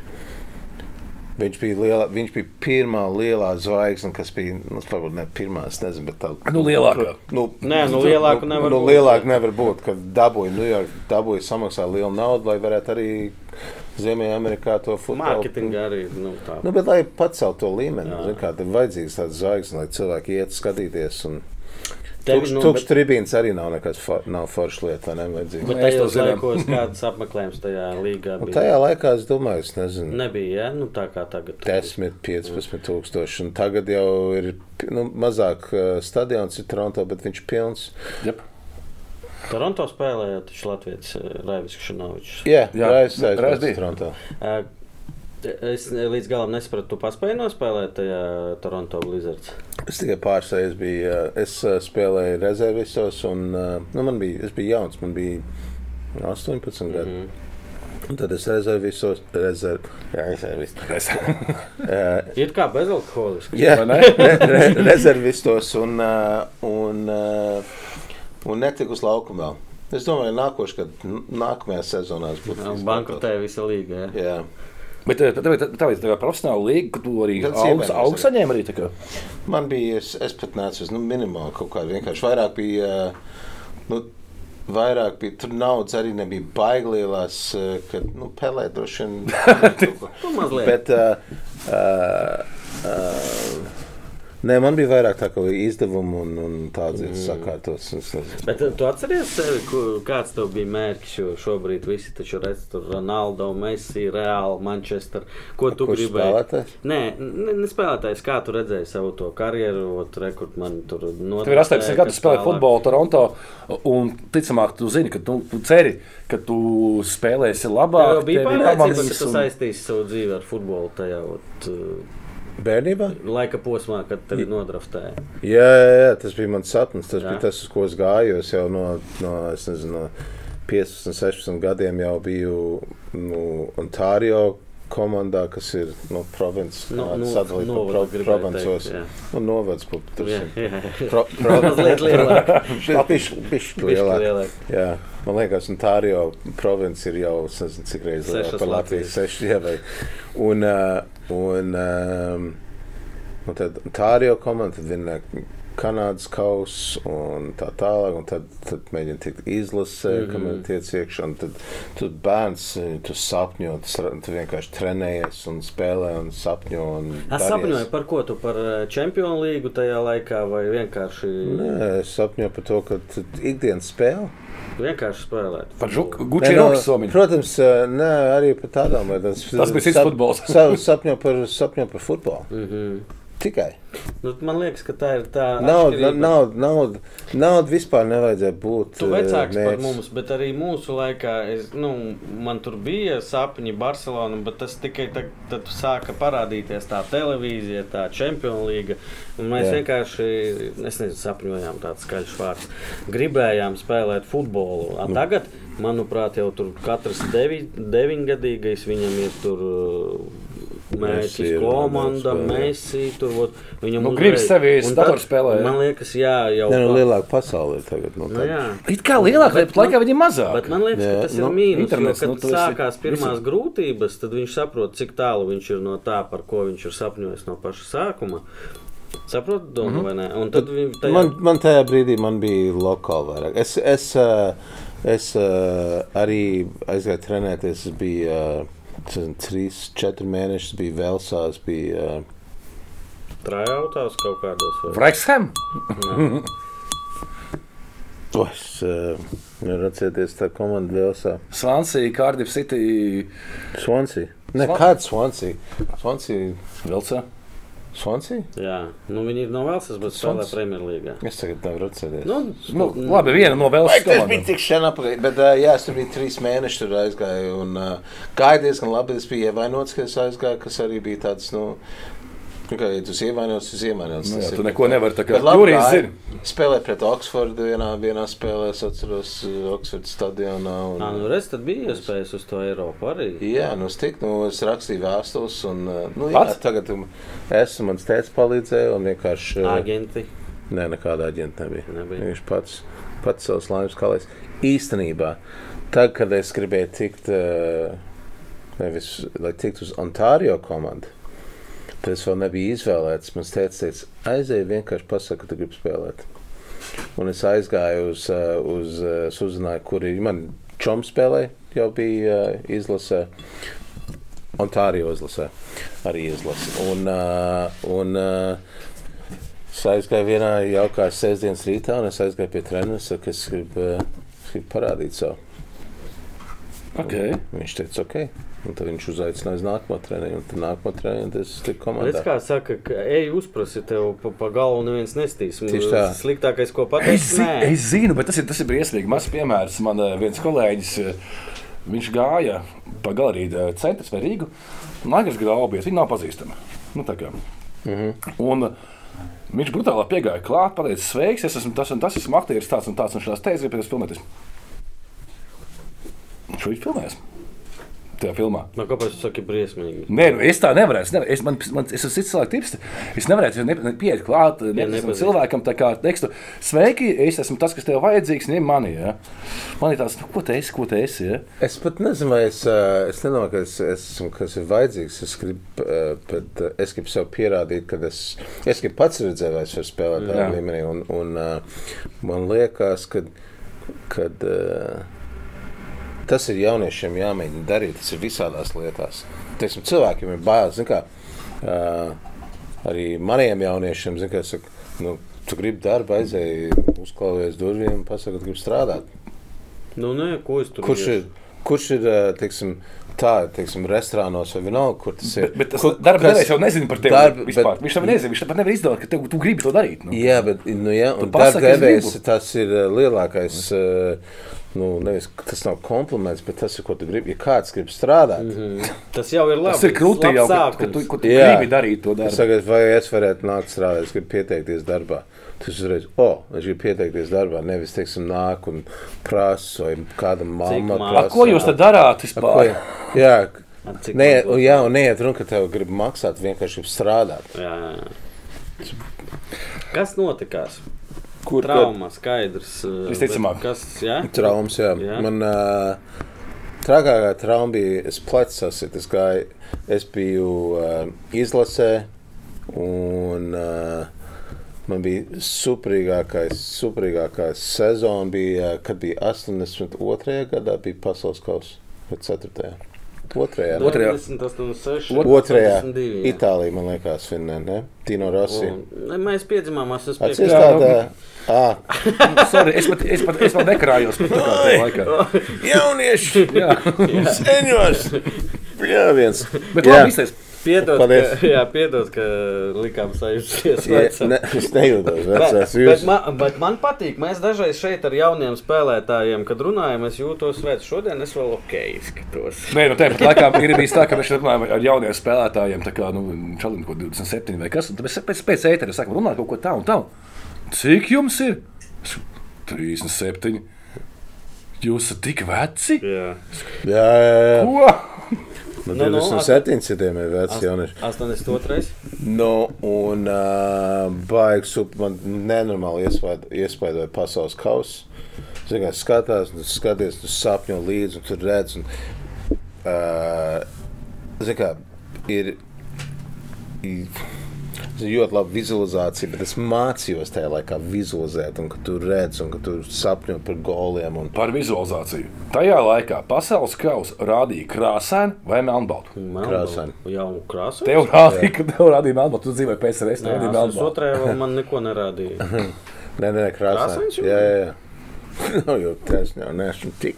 Viņš bija, lielā, viņš bija pirmā lielā zvaigzne, kas bija, nu, varbūt ne pirmā, es nezinu, bet tā. Nu, lielākā. Nu, Nē, nu, lielāku nevar nu, būt. lielāku nevar būt, kad dabūja New York, dabūja samaksāt lielu naudu, lai varētu arī Ziemeļamerikā to futbolu. mārketinga arī. Nu, tā. Nu, bet, lai pacelt to līmeni, Jā. zin, kā, tad vajadzīgs tāds zvaigznes, lai cilvēki iet skatīties. Un Tev, tukšs nu, tukšs bet- tribīns arī nav nekas for, nav forša lieta, vai ne? Vajadzīgs. Bet Mēs to tajos zinām. laikos kādas apmeklējums tajā līgā Un bija? tajā laikā es domāju, es nezinu. Nebija, ja? Nu, tā kā tagad. desmit, piecpadsmit tūkstoši. Un tagad jau ir nu, mazāk uh, stadions, ir Toronto, bet viņš ir pilns. Jep. Toronto spēlēja taču Latvijas Raivis Kšanovičs. Jā, Jā, Rais Rais aizbrauc bija. uz Toronto. Uh, Es līdz galam nesapratu, tu paspēji nospēlēt tajā Toronto Blizzards? Es tikai pāris reizes biju, es spēlēju rezervisos un, nu, man bija, es biju jauns, man bija astoņpadsmit gadi. Mm-hmm. Un tad es rezervisos, rezerv, jā, rezervis. Ir kā bezalkoholiski. Jā, re, re, rezervistos un, un, un netiku uz laukumu vēl. Es domāju, nākoši, kad nākamajā sezonās būtu. Bankrotēja visa līga, jā. Jā. Bet tā ir tā kā profesionāla līga, ka tu arī augu saņēmi arī tā kā? Man bija, es, es pat nācu uz, nu, minimāli kaut kādu vienkārši. Vairāk bija, nu, vairāk bija, tur naudas arī nebija baiglielās, kad, nu, pelēt droši vien. Nu, mazliet. Bet, uh, uh, uh, nē, man bija vairāk tā kā izdevumu un, un tāds mm. sakārtos. Bet tu atceries sevi, kāds tev bija mērķis, jo šobrīd visi taču redz tur Ronaldo, Messi, Real, Manchester. Ko tu Kurš gribēji? Spēlētājs? Nē, ne, ne spēlētājs. Kā tu redzēji savu to karjeru, ot, rekord man tur nodraftēja. Tev ir astoņdesmit gadi, tu spēlē futbolu Toronto, un ticamāk tu zini, ka tu, tu ceri, ka tu spēlēsi labāk. Tev bija pārliecība, ka tu saistīsi savu dzīvi ar futbolu tajā, ot, Bērnībā? Laika posmā, kad tevi nodraftēja. Jā, jā, jā, tas bija mans sapnis. Tas jā. bija tas, uz ko es gāju. Es jau no, no, es nezinu, no piecpadsmit, sešpadsmit gadiem jau biju nu, Ontario komandā, kas ir no provinces, no, no, sadalīta no, pa pro, provincos. Un novads, tur jā, jā. Pro, pro, mazliet lielāk. Bišķi lielāk. Jā. Man liekas, Ontario province ir jau, es nezinu, cik reiz lielāk par Latviju. Seši, jā, vai. Un, uh, un, um, un tad Ontario komanda, tad vinnēja Kanādas kauss un tā tālāk, un tad, tad mēģina tikt izlasē, mm-hmm. kamēr tiec iekšā, un tad tu bērns, tu sapņo, tu, tu vienkārši trenējies un spēlē un sapņo un Es sapņoju par ko tu, par Čempionu līgu tajā laikā vai vienkārši? Nē, es sapņoju par to, ka ikdienas spēle. Vienkārši spēlēt. Par Gucci rokas somiņu. Protams, nē, arī par tādām. Tas, tas bija cits sap, futbols. sapņo par, sapņo par futbolu. Mm-hmm. Tikai. Nu, man liekas, ka tā ir tā nauda, nauda, nauda, nauda vispār nevajadzēja būt. Tu vecāks par mums, bet arī mūsu laikā, es, nu, man tur bija sapņi Barcelona, bet tas tikai tad, tad sāka parādīties tā televīzija, tā Čempionu līga, un mēs Jā. vienkārši, es nezinu, sapņojām tāds skaļš vārds, gribējām spēlēt futbolu. A tagad, manuprāt, jau tur katrs devi, deviņgadīgais, viņam ir tur Mēķis komanda, Messi, tur vot, viņam nu, gribas sevi dator spēlē. Man liekas, jā, jau... Ne, nu, lielāka pasaule ir tagad. No nu, jā. It kā lielāka, bet laikā viņi mazāk. Bet man liekas, jā, ka tas nu, ir mīnus, internets, jo, kad nu, sākās pirmās visu... grūtības, tad viņš saprot, cik tālu viņš ir no tā, par ko viņš ir sapņojis no paša sākuma. Saprot, domu, mm-hmm. vai ne? Un tad viņi tajā... man, man tajā brīdī man bija lokāli vairāk. Es, es, es arī aizgāju trenēties, es biju... Trīs, četri mēnešus bija Velsās, bija... Uh... Trajautās kaut kādos? Wrexham? To es uh, nevaru atcerēties tā komanda Velsā. Swansea, Cardiff City... Swansea? Ne, Swan... kāds Swansea? Swansea... Velsā? Swansea? Jā, nu viņi ir no Velsas, bet spēlē Premjerlīgā. Es tagad nevaru atcerēties. Nu, nu, labi, viena no Velsas komandām. Tas bija tik šen apakaļ, bet uh, jā, es tur biju trīs mēneši tur aizgāju un uh, gāju diezgan labi, es biju ievainots, ka es aizgāju, kas arī bija tāds, nu, nu kā, ja tu esi ievainots, tu esi ievainots. Nu, jā, tu ir, neko nevar tā kā jūrijas zini. Spēlēju pret Oxfordu vienā, vienā spēlē, es atceros Oxford stadionā. Un, Ā, nu reiz tad bija iespējas uz to Eiropu arī. Jā, nu es tik, nu es rakstīju vēstules un, nu jā, Pats? tagad es un mans tēvs palīdzēja un vienkārši... Agenti? Nē, nekāda aģenta nebija. nebija. Viņš pats, pats savs laimes kalējs. Īstenībā, tad, kad es gribēju tikt, nevis, lai tikt uz Ontario komandu, tad es vēl nebiju izvēlēts. Mans tēvs teica, aizēju vienkārši pasaka, ka tu gribi spēlēt. Un es aizgāju uz, uz, uz uzzināju, kur ir, man čoms spēlēja, jau bija izlasē, Ontario izlasē, arī izlasē. Un, un es aizgāju vienā jaukā sestdienas rītā, un es aizgāju pie treneris, ka es gribu, es gribu parādīt savu. Okay. Viņš teica, ok. Un tad viņš uzaicināja uz nākamo treniņu, un tad nākamo treniņu, tad es tiku komandā. Redz, kā saka, ka ej uzprasi tev pa, pa galvu neviens nestīs. Tieši tā. Sliktākais, ko pateiks, es, nē. Es zinu, bet tas ir, tas ir briesmīgi. Mazs piemērs. Man viens kolēģis, viņš gāja pa galeriju centrs vai Rīgu. Nagars Graubies, viņi nav pazīstami. Nu, tā kā. Mm-hmm. Un viņš brutālā piegāja klāt, pateica, sveiks, es esmu tas un tas, esmu aktieris tāds un tāds, un šādās teicis, grib pēc filmēties. Šo viņš filmēs. Tajā filmā. Man kāpēc tu saki briesmīgi? Nē, nu, es tā nevarēju. Es, nevar, es, man, man, es esmu cits cilvēku tips. Es nevarētu ne, ne, pieiet klāt ja, cilvēkam, tā kā tekstu. Sveiki, es esmu tas, kas tev vajadzīgs, ne mani. Ja? Man ir tāds, nu, ko te esi, ko te esi. Ja? Es pat nezinu, vai es, es nedomāju, ka es esmu, kas ir vajadzīgs. Es gribu, bet es gribu sev pierādīt, ka es, es gribu pats redzēt, vai es varu spēlēt tādā līmenī. Un, un man liekas, ka, kad... Tas ir jauniešiem jāmēģina darīt, tas ir visādās lietās. Teiksim, cilvēkiem ir bailes, zin kā, uh, arī maniem jauniešiem, zin kā, saka, nu, tu gribi darbu, aizēji, uzklauvies durvīm un pasaka, tu gribi strādāt. Nu, nē, ko es tur kurš ir, kurš ir, teiksim, tā, teiksim, restorānos vai vienalga, kur tas ir. Bet, bet tas kur, darba devējs jau nezina par tevi darba, vispār. Bet, viņš tev nezina, viņš pat nevar izdomāt, ka tev, tu gribi to darīt. Nu. Jā, bet, nu, jā, un darba devējs, tas ir lielākais, uh, nu, nevis, tas nav kompliments, bet tas ir, ko tu gribi. Ja kāds grib strādāt. Mm-hmm. Tas jau ir labi. Tas ir krūtī jau, ka, ka tu, ka tu jā. gribi darīt to darbu. Es saku, vai es varētu nākt strādāt, es gribu pieteikties darbā. Tas uzreiz, o, oh, es gribu pieteikties darbā, nevis, teiksim, nāk un prasa, vai kāda mamma prasa. Ko jūs tad darāt vispār? Jā, ne, jā, un neiet runa, ka tev grib maksāt, vienkārši grib strādāt. Jā, jā. Kas notikās? Kur, trauma, skaidrs. Visticamāk. Kas, jā? Traumas, jā. jā. Man uh, trakākā trauma bija, es plecs sasit, es gāju, es biju uh, izlasē, un uh, man bija superīgākais, superīgākā sezona bija, kad bija astoņdesmit otrajā gadā, bija pasaules kausa, bet ceturtajā. Otrajā, otrajā. Otrajā. Itālija, man liekas, Finē, ne? Tino Rossi. Un, mēs piedzimām, es esmu piedzimām. Atcies tādā... Ah. Sorry, es pat, es pat, es pat nekarājos par tā tajā laikā. Jaunieši! Jā. Seņos! Jā, viens. Bet labi iztais. Piedod, ka, jā, piedod, ka likām sajusties vecā. Ne, es nejūtos vecās. Bet, bet, man, bet man patīk, mēs dažreiz šeit ar jauniem spēlētājiem, kad runājam, es jūtos vecs. Šodien es vēl ok izskatos. Nē, nu tāpat laikā ir bijis tā, ka mēs runājam ar jauniem spēlētājiem, tā kā, nu, čalim, ko divdesmit septiņi vai kas, un tad mēs pēc, pēc ētera sakam, runājam kaut ko tā un tā. Cik jums ir? trīsdesmit septiņi. Jūs esat tik veci? Jā. Jā, jā, jā. Ko? Nu, divdesmit septiņi citiem ir veci jaunieši. astoņdesmit otrais. Nu, un uh, baigi super, man nenormāli iespaido, iespaidoja pasaules kausa. Zin, kā skatās, un tu skaties, tu sapņo līdzi, un tu redz, un uh, zin, kā, ir, ir ļoti laba vizualizācija, bet es mācījos tajā laikā vizualizēt, un ka tu redz, un ka tu sapņo par goliem. Un... Par vizualizāciju. Tajā laikā pasaules kausa rādīja krāsaini vai melnbaltu? Krāsaini. Jā, krāsaini? Tev rādīja, ka tev rādīja melnbaltu. Tu dzīvoji P S R S, tev rādīja melnbaltu. Otrajā vēl man neko nerādīja. Nē, nē, krāsaini. Jā, jā, jā. No, jo tas jau neesmu tik.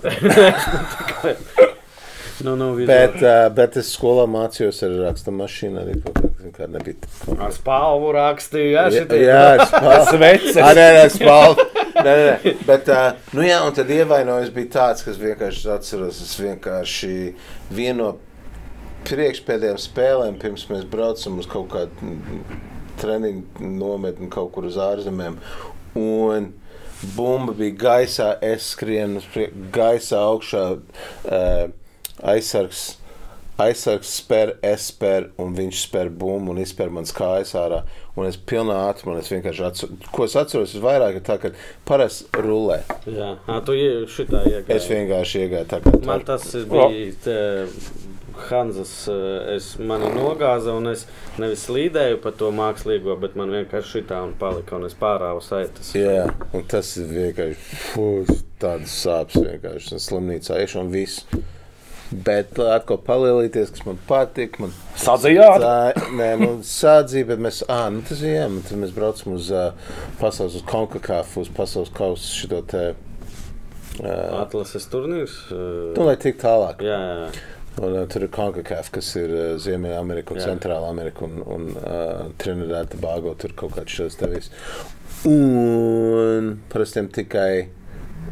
No, no, bet, uh, bet es skolā mācījos ar raksta mašīnu arī kā nebija. Ar spalvu rakstīju, jā, šitie. Jā, ar spalvu. Sveces. Nē, nē, spalvu. Nē, nē, bet, uh, nu jā, un tad ievainojums bija tāds, kas vienkārši atceros, es vienkārši vienu no priekšpēdējām spēlēm, pirms mēs braucam uz kaut kādu treniņu nometni kaut kur uz ārzemēm, un bumba bija gaisā, es skrienu gaisā augšā, uh, aizsargs, aizsargs spēr, es spēr, un viņš spēr bumbu un izspēr mans kājas ārā. Un es pilnā ātrumā, es vienkārši atceros, ko es atceros, es vairāk ir tā, ka parasti rulē. Jā, ā, tu šitā iegāji. Es vienkārši iegāju tā, kā tā. Man tas bija te, Hanzas, es mani nogāza, un es nevis slīdēju pa to mākslīgo, bet man vienkārši šitā un palika, un es pārāvu saitas. Jā, un tas ir vienkārši, fūs, tādas sāpes vienkārši, slimnīcā iešu un visu. Bet atkal palielīties, kas man patīk. Man sadzījāt? Nē, nu sadzīja, bet mēs, ā, nu tas jā, tad mēs braucam uz uh, pasaules, uz CONCACAF, uz pasaules kausu šito te. Uh, Atlases turnīrs? Uh, nu, lai tik tālāk. Jā, jā. Un uh, tur ir CONCACAF, kas ir uh, Ziemeļa Amerika un jā. Centrāla Amerika un, un uh, Trinidad Tobago, tur kaut kāds šos tevis. Un parastiem tikai uh,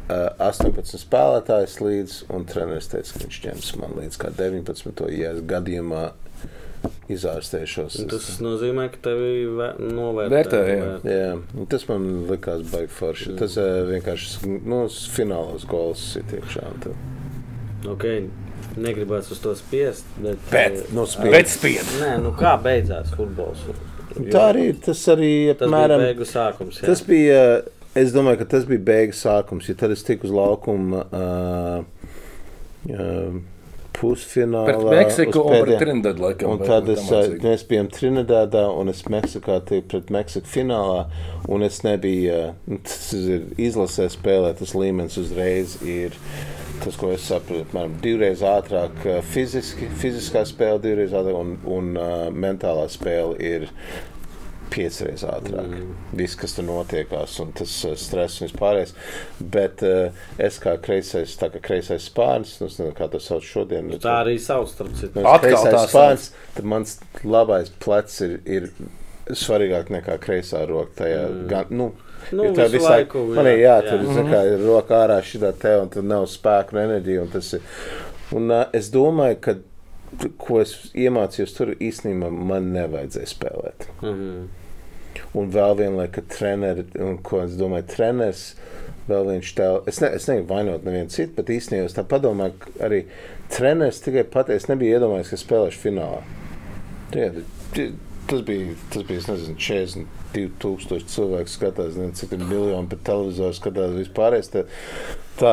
astoņpadsmit spēlētājs līdz, un treneris teica, ka viņš ņems man līdz kā deviņpadsmit. Ja gadījumā izārstēšos. Tas nozīmē, ka tevi novērtē. Vērtē, jā. Jā, tas man likās baigi forši. Tas uh, vienkārši, nu, finālos gols sit iekšā. Ok, negribās uz to spiest, bet... Bet, nu, spied. Bet spied. Nē, nu kā beidzās futbols? Tā arī, tas arī, apmēram... Tas bija beigu sākums, jā. Tas bija, es domāju, ka tas bija beigu sākums, jo tad es tiku uz laukuma... Uh, uh, pusfinālā. Pret Meksiku un pret Trinidadu laikam. Un tad es, mēs bijām Trinidadā un es Meksikā tiek pret Meksiku finālā un es nebiju, tas ir izlasē spēlē, tas līmenis uzreiz ir tas, ko es sapratu, apmēram divreiz ātrāk fiziski, fiziskā spēle divreiz ātrāk un, un uh, mentālā spēle ir piecreiz ātrāk. Mm. Viss, kas tur notiekās, un tas uh, stress un vispārējais. Bet uh, es kā kreisais, tā kā kreisais spārns, nu, es nezinu, kā to sauc šodien. Tā arī sauc, starp citu. Nu, kreisais spārns, tad mans labais plecs ir, ir svarīgāk nekā kreisā roka. Tajā, mm. gan, nu, nu, tā visu visai, laiku, jā. Man ir jā, tur jā. kā, ir roka ārā šitā te, un tur nav spēku un enerģija. Un tas ir, un uh, es domāju, ka ko es iemācījos tur, īstenībā man nevajadzēja spēlēt. Mm-hmm. Un vēl viena lieta, ka treneri, un ko es domāju, treneris, vēl viņš tā, es, ne, es negribu vainot nevienu citu, bet īstenībā es tā padomāju, ka arī treneris tikai pateicis, es nebiju iedomājies, ka spēlēšu finālā. Jā, tas bija, tas bija, es nezinu, četrdesmit divi tūkstoši cilvēku skatās, nezinu, cik ir miljoni pat televizoru skatās vispārējais. Tā, tā.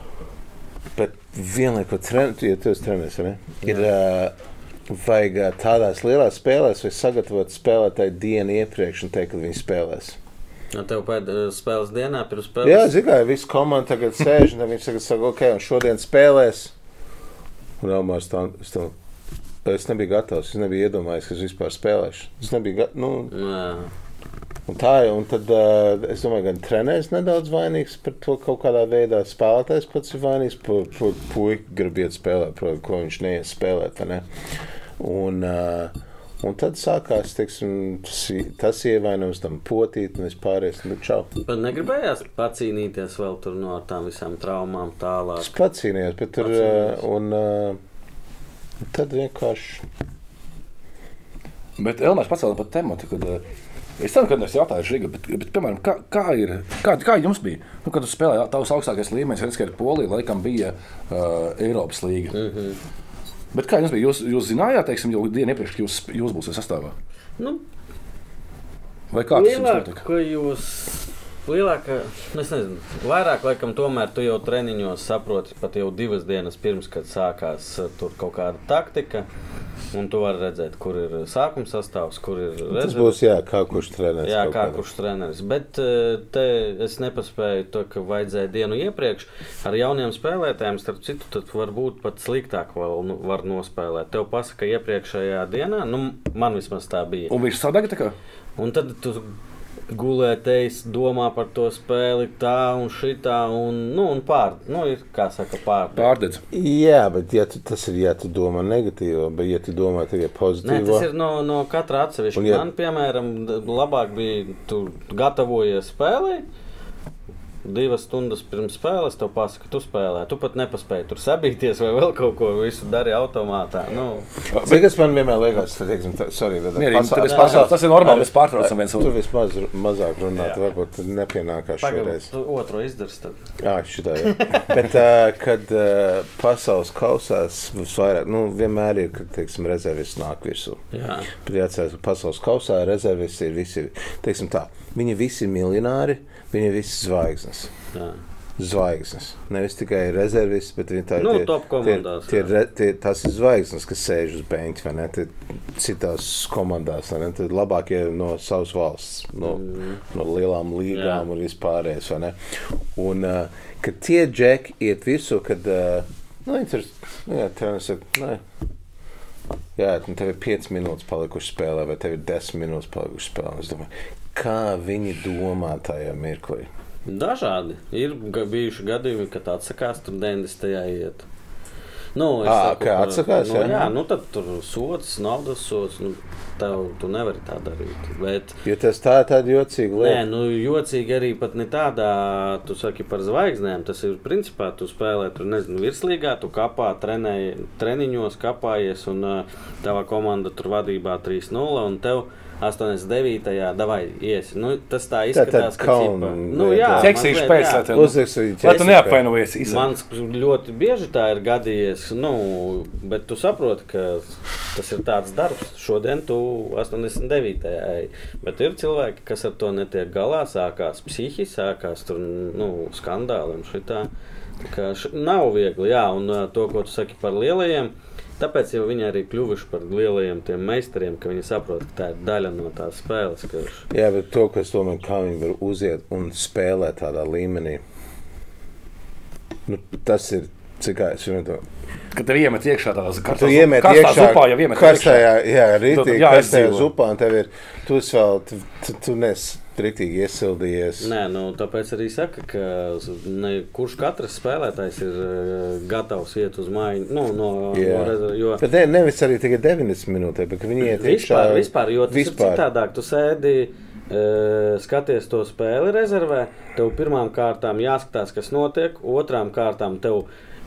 Bet vienlaik, ko treneris, ja tu esi treneris, ne? Ir uh, vajag tādās lielās spēlēs vai sagatavot spēlētāju dienu iepriekš un teikt, kad viņi spēlēs. Ja tev pēc spēles dienā pirms spēles? Jā, zikai, visi komanda tagad sēž un viņi tagad saka, ok, un šodien spēlēs. Un Elmārs tā, es, tā, es nebiju gatavs, es nebiju iedomājies, ka es vispār spēlēšu. Es nebiju gatavs, nu... Jā. Un tā, un tad uh, es domāju, gan treneris nedaudz vainīgs par to kaut kādā veidā, spēlētājs pats ir vainīgs, par pu, puika grib iet spēlēt, par ko viņš neies spēlēt, vai ne? Un, uh, un tad sākās, teiksim, tas, tas ievainojums tam potīt un vispārējais, nu čau. Bet negribējās pacīnīties vēl tur no tām visām traumām tālāk? Es pacīnījos, bet tur, uh, un uh, tad vienkārši... Bet Elmārs pacēla par tematu, kad... Uh, Es tam, kad es jautāju Žiga, bet, bet piemēram, kā, kā, ir, kā, kā jums bija? Nu, kad tu spēlēji, tavs augstākais līmenis, redz, ka ir Polija, laikam bija uh, Eiropas līga. Mm-hmm. Bet kā jums bija? Jūs, jūs zinājāt, teiksim, jau dienu iepriekš, ka jūs, jūs būsiet sastāvā? Nu, vai kā tas lielāk, jums notika? Ka jūs, lielāk, es nezinu, vairāk, laikam, tomēr tu jau treniņos saproti pat jau divas dienas pirms, kad sākās tur kaut kāda taktika. Un tu vari redzēt, kur ir sākuma sastāvs, kur ir rezerves. Tas būs, jā, kā kurš treneris. Jā, kā kurš treneris. Bet te es nepaspēju to, ka vajadzēja dienu iepriekš. Ar jauniem spēlētājiem, starp citu, tad varbūt pat sliktāk vēl var nospēlēt. Tev pasaka iepriekšējā dienā, nu, man vismaz tā bija. Un viņš sadega tā kā? Un tad tu gulētējs domā par to spēli tā un šitā, un, nu, un pār, nu, ir, kā saka, pārdedz. Pārdedz. Jā, bet ja tu, tas ir, ja tu domā negatīvo, bet ja tu domā tikai pozitīvo. Nē, tas ir no, no katra atsevišķa. Ja... Man, piemēram, labāk bija, tu gatavojies spēlē, divas stundas pirms spēles tev pasaka, tu spēlē. Tu pat nepaspēji tur sabīties vai vēl kaut ko, visu dari automātā. Nu. Bet, kas man vienmēr liekas, tad, teiksim, tā, sorry, tad, Mierīgi, pasā, pasā, tas ir normāli, mēs pārtraucam viens otru. Tu vismaz mazāk runāt, varbūt nepienākās šoreiz. Pagaid, otro izdarst tad. Jā, šitā, jā. Bet, uh, kad uh, pasaules kausās, vairāk, nu, vienmēr ir, kad, teiksim, rezervists nāk virsū. Jā. Bet jāatcerās, ka pasaules kausā rezervists ir visi, teiksim tā, viņi visi ir miljonāri, viņi ir visi zvaigznes. Jā. Zvaigznes. Nevis tikai rezervists, bet viņi tā ir nu, tie, top komandās. Tie, tie, tie, tas ir zvaigznes, kas sēž uz beņķa, vai ne? Tie citās komandās, vai ne? Tie labākie no savas valsts, no, mm. no lielām līgām. Jā. Un vispārējais, vai ne? Un, uh, kad tie džeki iet visu, kad, uh, nu, viņi tur, jā, treneris saka, nē, jā, tev ir piecas minūtes palikuši spēlē, vai tev ir desmit minūtes palikuši spēlē. Es domāju, kā viņi domā tajā mirklī? Dažādi. Ir bijuši gadījumi, kad atsakās tur deviņdesmitajā iet. Nu, à, saku, kā atsakās? Nu, jā, jā, nu tad tur sots, naudas sots. Nu, tev, tu nevari tā darīt. Bet, jo tas tā ir tāda jocīga lieta. Nē, nu jocīgi arī pat ne tādā, tu saki par zvaigznēm, tas ir principā, tu spēlē, tu nezinu, virslīgā, tu kapā, trenēji, treniņos kapājies un uh, tava komanda tur vadībā trīs nulle un tev astoņdesmit devītajā davai iesi. Nu, tas tā izskatās, ka ķipa... Nu, jā, ķeksīšu pēc, lai tu, lai tu neapvainojies. Mans ļoti bieži tā ir gadījies, nu, bet tu saproti, ka tas ir tāds darbs. Šodien tu astoņdesmit devītajā ej. Bet ir cilvēki, kas ar to netiek galā, sākās psihi, sākās tur, nu, skandāli un šitā. Ka š... Nav viegli, jā, un to, ko tu saki par lielajiem, tāpēc jau viņi arī kļuvuši par lielajiem tiem meistariem, ka viņi saprot, ka tā ir daļa no tās spēles. Ka... Jā, bet to, kas domāju, kā viņi var uziet un spēlēt tādā līmenī, nu, tas ir, cik kā es viņu to... Kad tev iemet iekšā tādās karstā, karstā iekšā, zupā, jau iemet karstajā, jā, rītīgi karstajā zupā, un tev ir, tu vēl, tu, tu, tu nes rītīgi iesildījies. Nē, nu, tāpēc arī saka, ka ne, kurš katrs spēlētājs ir uh, gatavs iet uz māju, nu, no, no rezervu, jo... Bet ne, nevis arī tikai deviņdesmit minūtē, bet ka viņi iet iekšā... Vispār, vispār, jo tas vispār. Ir citādāk, tu sēdi... Uh, skaties to spēli rezervē, tev pirmām kārtām jāskatās, kas notiek, otrām kārtām tev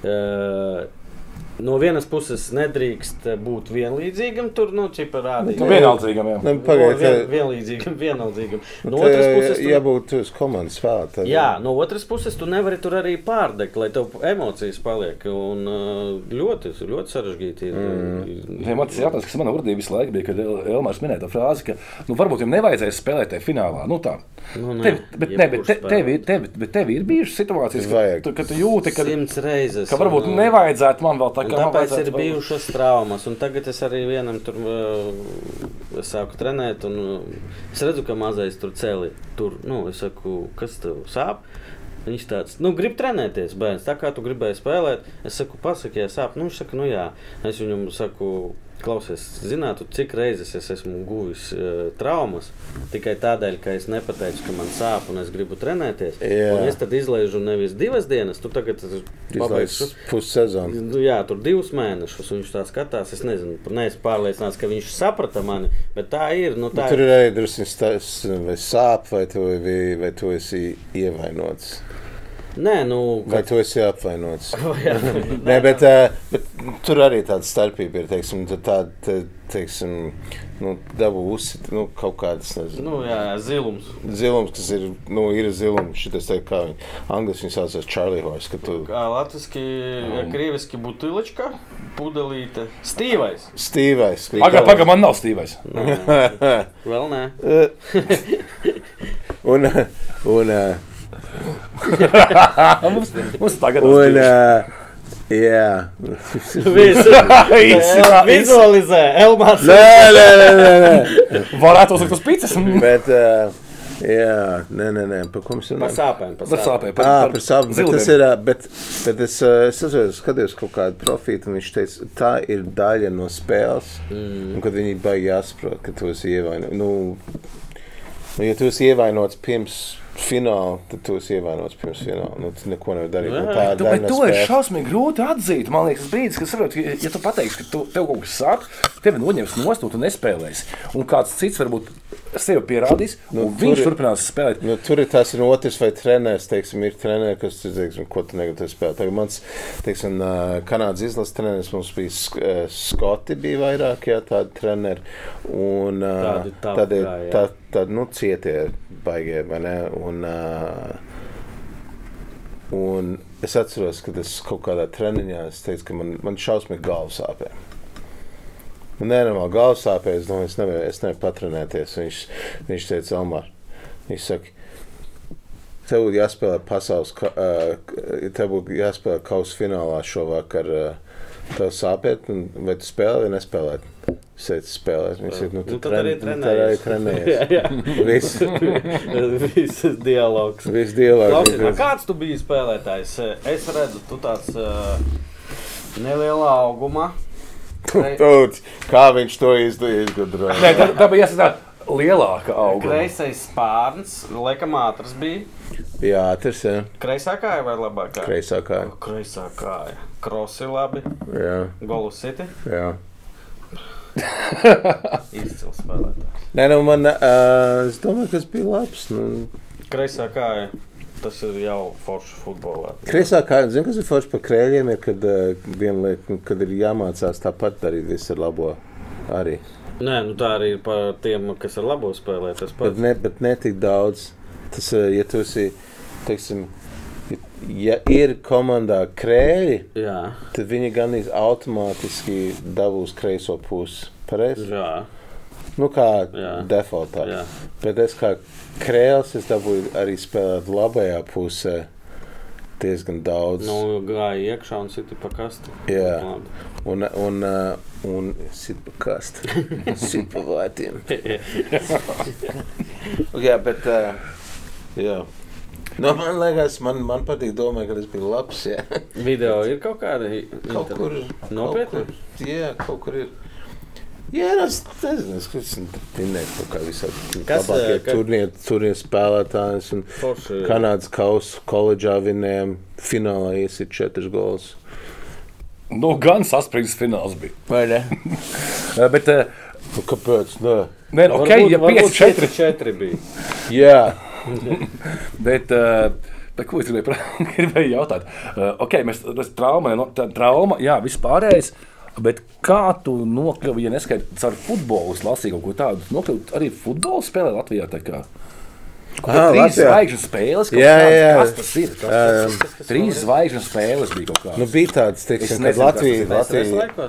uh, no vienas puses nedrīkst būt vienlīdzīgam, tur, nu, čipa rādīt. Nu, vienaldzīgam, jā. Nu, pagaid, vien, vienlīdzīgam, vienaldzīgam. No otras puses... Tu, jābūt uz komandas spēlētājiem. Jā, no otras puses tu nevari tur arī pārdegt, lai tev emocijas paliek, un ļoti, ļoti sarežģīti ir. Mm. Ja man tas jātās, kas manā urdī visu laiku bija, kad Elmārs minēja tā frāzi, ka, nu, varbūt jums nevajadzēs spēlēt tajā finālā, nu tā. Nu, tev, bet, ne, bet, te, tev, tev, bet tev ir bijušas situācijas, ka tu, ka tu jūti, ka, reizes, ka varbūt un, nevajadzētu man vēl tā kā tāpēc ir bijušas traumas, un tagad es arī vienam tur uh, sāku trenēt, un uh, es redzu, ka mazais tur celi, tur, nu, es saku, kas tev sāp? Viņš tāds, nu, grib trenēties, bērns, tā kā tu gribēji spēlēt, es saku, pasaki, ja sāp, nu, viņš saka, nu, jā, es viņam saku, klausies, zinātu, cik reizes es esmu guvis uh, traumas, tikai tādēļ, ka es nepateicu, ka man sāp un es gribu trenēties. Jā. Un es tad izlaižu nevis divas dienas, tu tagad pabeigšu pussezonu. Nu, jā, tur divus mēnešus, un viņš tā skatās, es nezinu, neesmu pārliecināts, ka viņš saprata mani, bet tā ir, nu tā bet ir. Tur ir arī drusku stāsts, vai sāp, vai tu, vai, vai tu esi ievainots. Nē, nu... Vai tu esi apvainots? Nē, bet, uh, bet tur arī tāda starpība ir, teiksim, tāda, te, teiksim, nu, dabu uzsit, nu, kaut kādas, nezinu. Nu, jā, zilums. Zilums, kas ir, nu, ir zilums, šitas te, kā viņi, anglis viņi saucās Charlie Horse, ka tu... Kā latviski, um, krieviski butilička, pudelīte, stīvais. Stīvais. Paga, paga, man nav stīvais. Nē, vēl nē. un, un, mums, mums tagad un, uh, jā. Vizualizē, Elmārs. Nē, nē, nē, nē, nē. Varētu uzlikt uz pīces. Bet, uh, jā, nē, nē, nē, par ko mums runājam? Par sāpēm, par Par sāpēm. sāpēm. Par, Ā, par, par sāpēm, bet tas ir, bet, bet es, es atceros, skatījos kaut kādu profītu, un viņš teica, tā ir daļa no spēles, mm. un kad viņi baigi jāsaprot, ka tu esi ievainots. Nu, nu, ja tu esi ievainots pirms fināla, tad tu esi ievainots pirms fināla. Nu, tu neko nevar darīt. Nu, tā tu, bet to ir šausmīgi grūti atzīt. Man liekas, tas brīdis, kad saprot, ja, ja tu pateiksi, ka tu, tev kaut kas sāk, tevi noņems nost, un tu nespēlēsi. Un kāds cits varbūt sevi pierādīs, nu, un viņš ir, turpinās spēlēt. Nu, tur ir tas ir otrs vai treneris, teiksim, ir treneri, kas, teiksim, ko tu negatīvi spēlēt. Tagad mans, teiksim, Kanādas izlases treneris mums bija Skoti, bija vairāk, jā, tādi treneri. Un tādi, tādi, tā, tā, nu, cietie baigie, vai ne? Un, un es atceros, ka es kaut kādā treniņā, es teicu, ka man, man šausmīgi galva sāpē. Man nenormāli galva sāpē, es domāju, es nevaru, es nevaru patrenēties. Viņš, viņš teica, Elmār, viņš saka, tev būtu jāspēlē pasaules, tev būtu jāspēlē kausa finālā šovakar, tev sāpēt, vai tu spēlē vai nespēlēt? Es teicu, spēlēt. Viņš teica, nu, tu tad arī trenējies. trenējies. Viss Viss dialogs. Viss dialogs. Klausies, kāds tu biji spēlētājs? Es redzu, tu tāds uh, neliela auguma. Tūt, kā viņš to izgudroja? Nē, tā, tā bija jāsaka lielāka auga. Kreisais spārns, laikam ātrs bija. Jā, ātrs, jā. Kreisā kāja vai labā kāja? Kreisā kāja. Kreisā kāja. Krosi labi. Jā. Golus siti. Jā. Izcils spēlētājs. Nē, nu man, uh, es domāju, ka tas bija labs. Nu. Kreisā kāja, tas ir jau forši futbolā. Kreisā kāja, zinu, kas ir forši par krēļiem, ir, kad uh, vienlaik, kad ir jāmācās tāpat darīt visu ar labo arī. Nē, nu tā arī ir par tiem, kas ar labo spēlē. Tas pats. Bet ne, bet ne tik daudz. Tas, uh, ja tu esi, teiksim, ja ir komandā krēļi, Jā. tad viņi gandrīz automātiski dabūs kreiso pusi. Pareizi? Jā. Nu kā Jā. defaultā. Jā. Bet es kā krēls, es dabūju arī spēlēt labajā pusē diezgan daudz. Nu, gāja iekšā un siti pa kastu. Jā. Labi. Un, un, uh, un sit pa kastu. Sit pa vārtiem. Jā, bet... Uh, jā. No, man liekas, man, man patīk domāt, ka tas bija labs, jā. Video ir kaut kāda? Kaut kur... Nopietni? Kaut kur, jā, kaut kur ir. Jā, es nezinu, es esmu pinēt kaut kā visādi labākie ka... turnieri, turnieri spēlētājs un Forši. Kanādas kausu koledžā vinējām, finālā iesit četras gols. Nu, gan saspringts fināls bija. Vai ne? Bet, Nu, kāpēc? Nē. nē, ok, ja pieci četri. četri bija. Jā. Bet, bet ko es gribēju, gribēju jautāt? Ok, mēs tas trauma, tā trauma, jā, vispārējais. Bet kā tu nokļuvi, ja neskaidri caur futbolu, es lasīju kaut ko tādu, nokļuvi arī futbolu spēlē Latvijā tā kā? Ah, trīs zvaigžņu spēles, kaut jā, kādas, jā. kas tas ir? Kas tas ir? Um, trīs zvaigžņu spēles bija kaut kādas. Nu, bija tāds, teiksim, kad Latvija... Latvija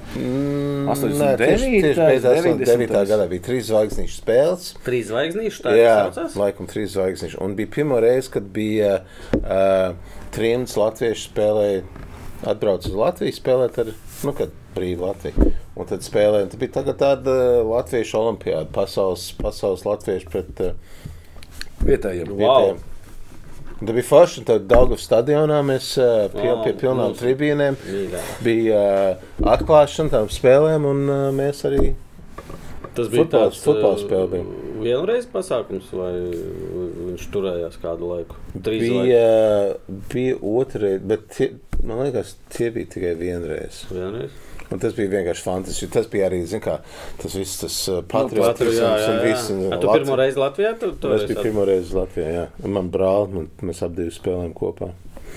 mm, astoņdesmit devītā Tieši pēc astoņdesmit devītā gadā bija trīs zvaigznīšu spēles. Trīs zvaigznīšu, tā jā, saucās? laikam trīs zvaigznīšu. Un bija pirmo reizi, kad bija uh, trimds latviešu spēlēja, atbrauc uz Latviju spēlēt ar, nu, kad brīvi Latviju. Un tad spēlēja, tad bija tagad tāda latviešu olimpiāda, pasaules, pasaules latviešu pret uh, vietējiem. vietējiem. Tad bija forši, un tad Daugavas stadionā mēs uh, pie, Wow, pie pilnām mūsu. tribīnēm Jā. bija uh, atklāšana tām spēlēm, un uh, mēs arī Tas bija Futbols- tāds futbols uh, spēle bija. vienreiz pasākums, vai viņš turējās kādu laiku? Trīs bija, bija otrreiz, bet tie, man liekas, tie bija tikai vienreiz. laiku? Vienreiz? Un tas bija vienkārši fantastiski. Tas bija arī, zin kā, tas viss tas uh, Patru, jā, patriotisms jā, un jā. viss. un A, tu Latvi- pirmo reizi Latvijā? Tu, tu Es biju pirmo reizi Latvijā, jā. Un man brāli, man, mēs ap divi spēlējām kopā.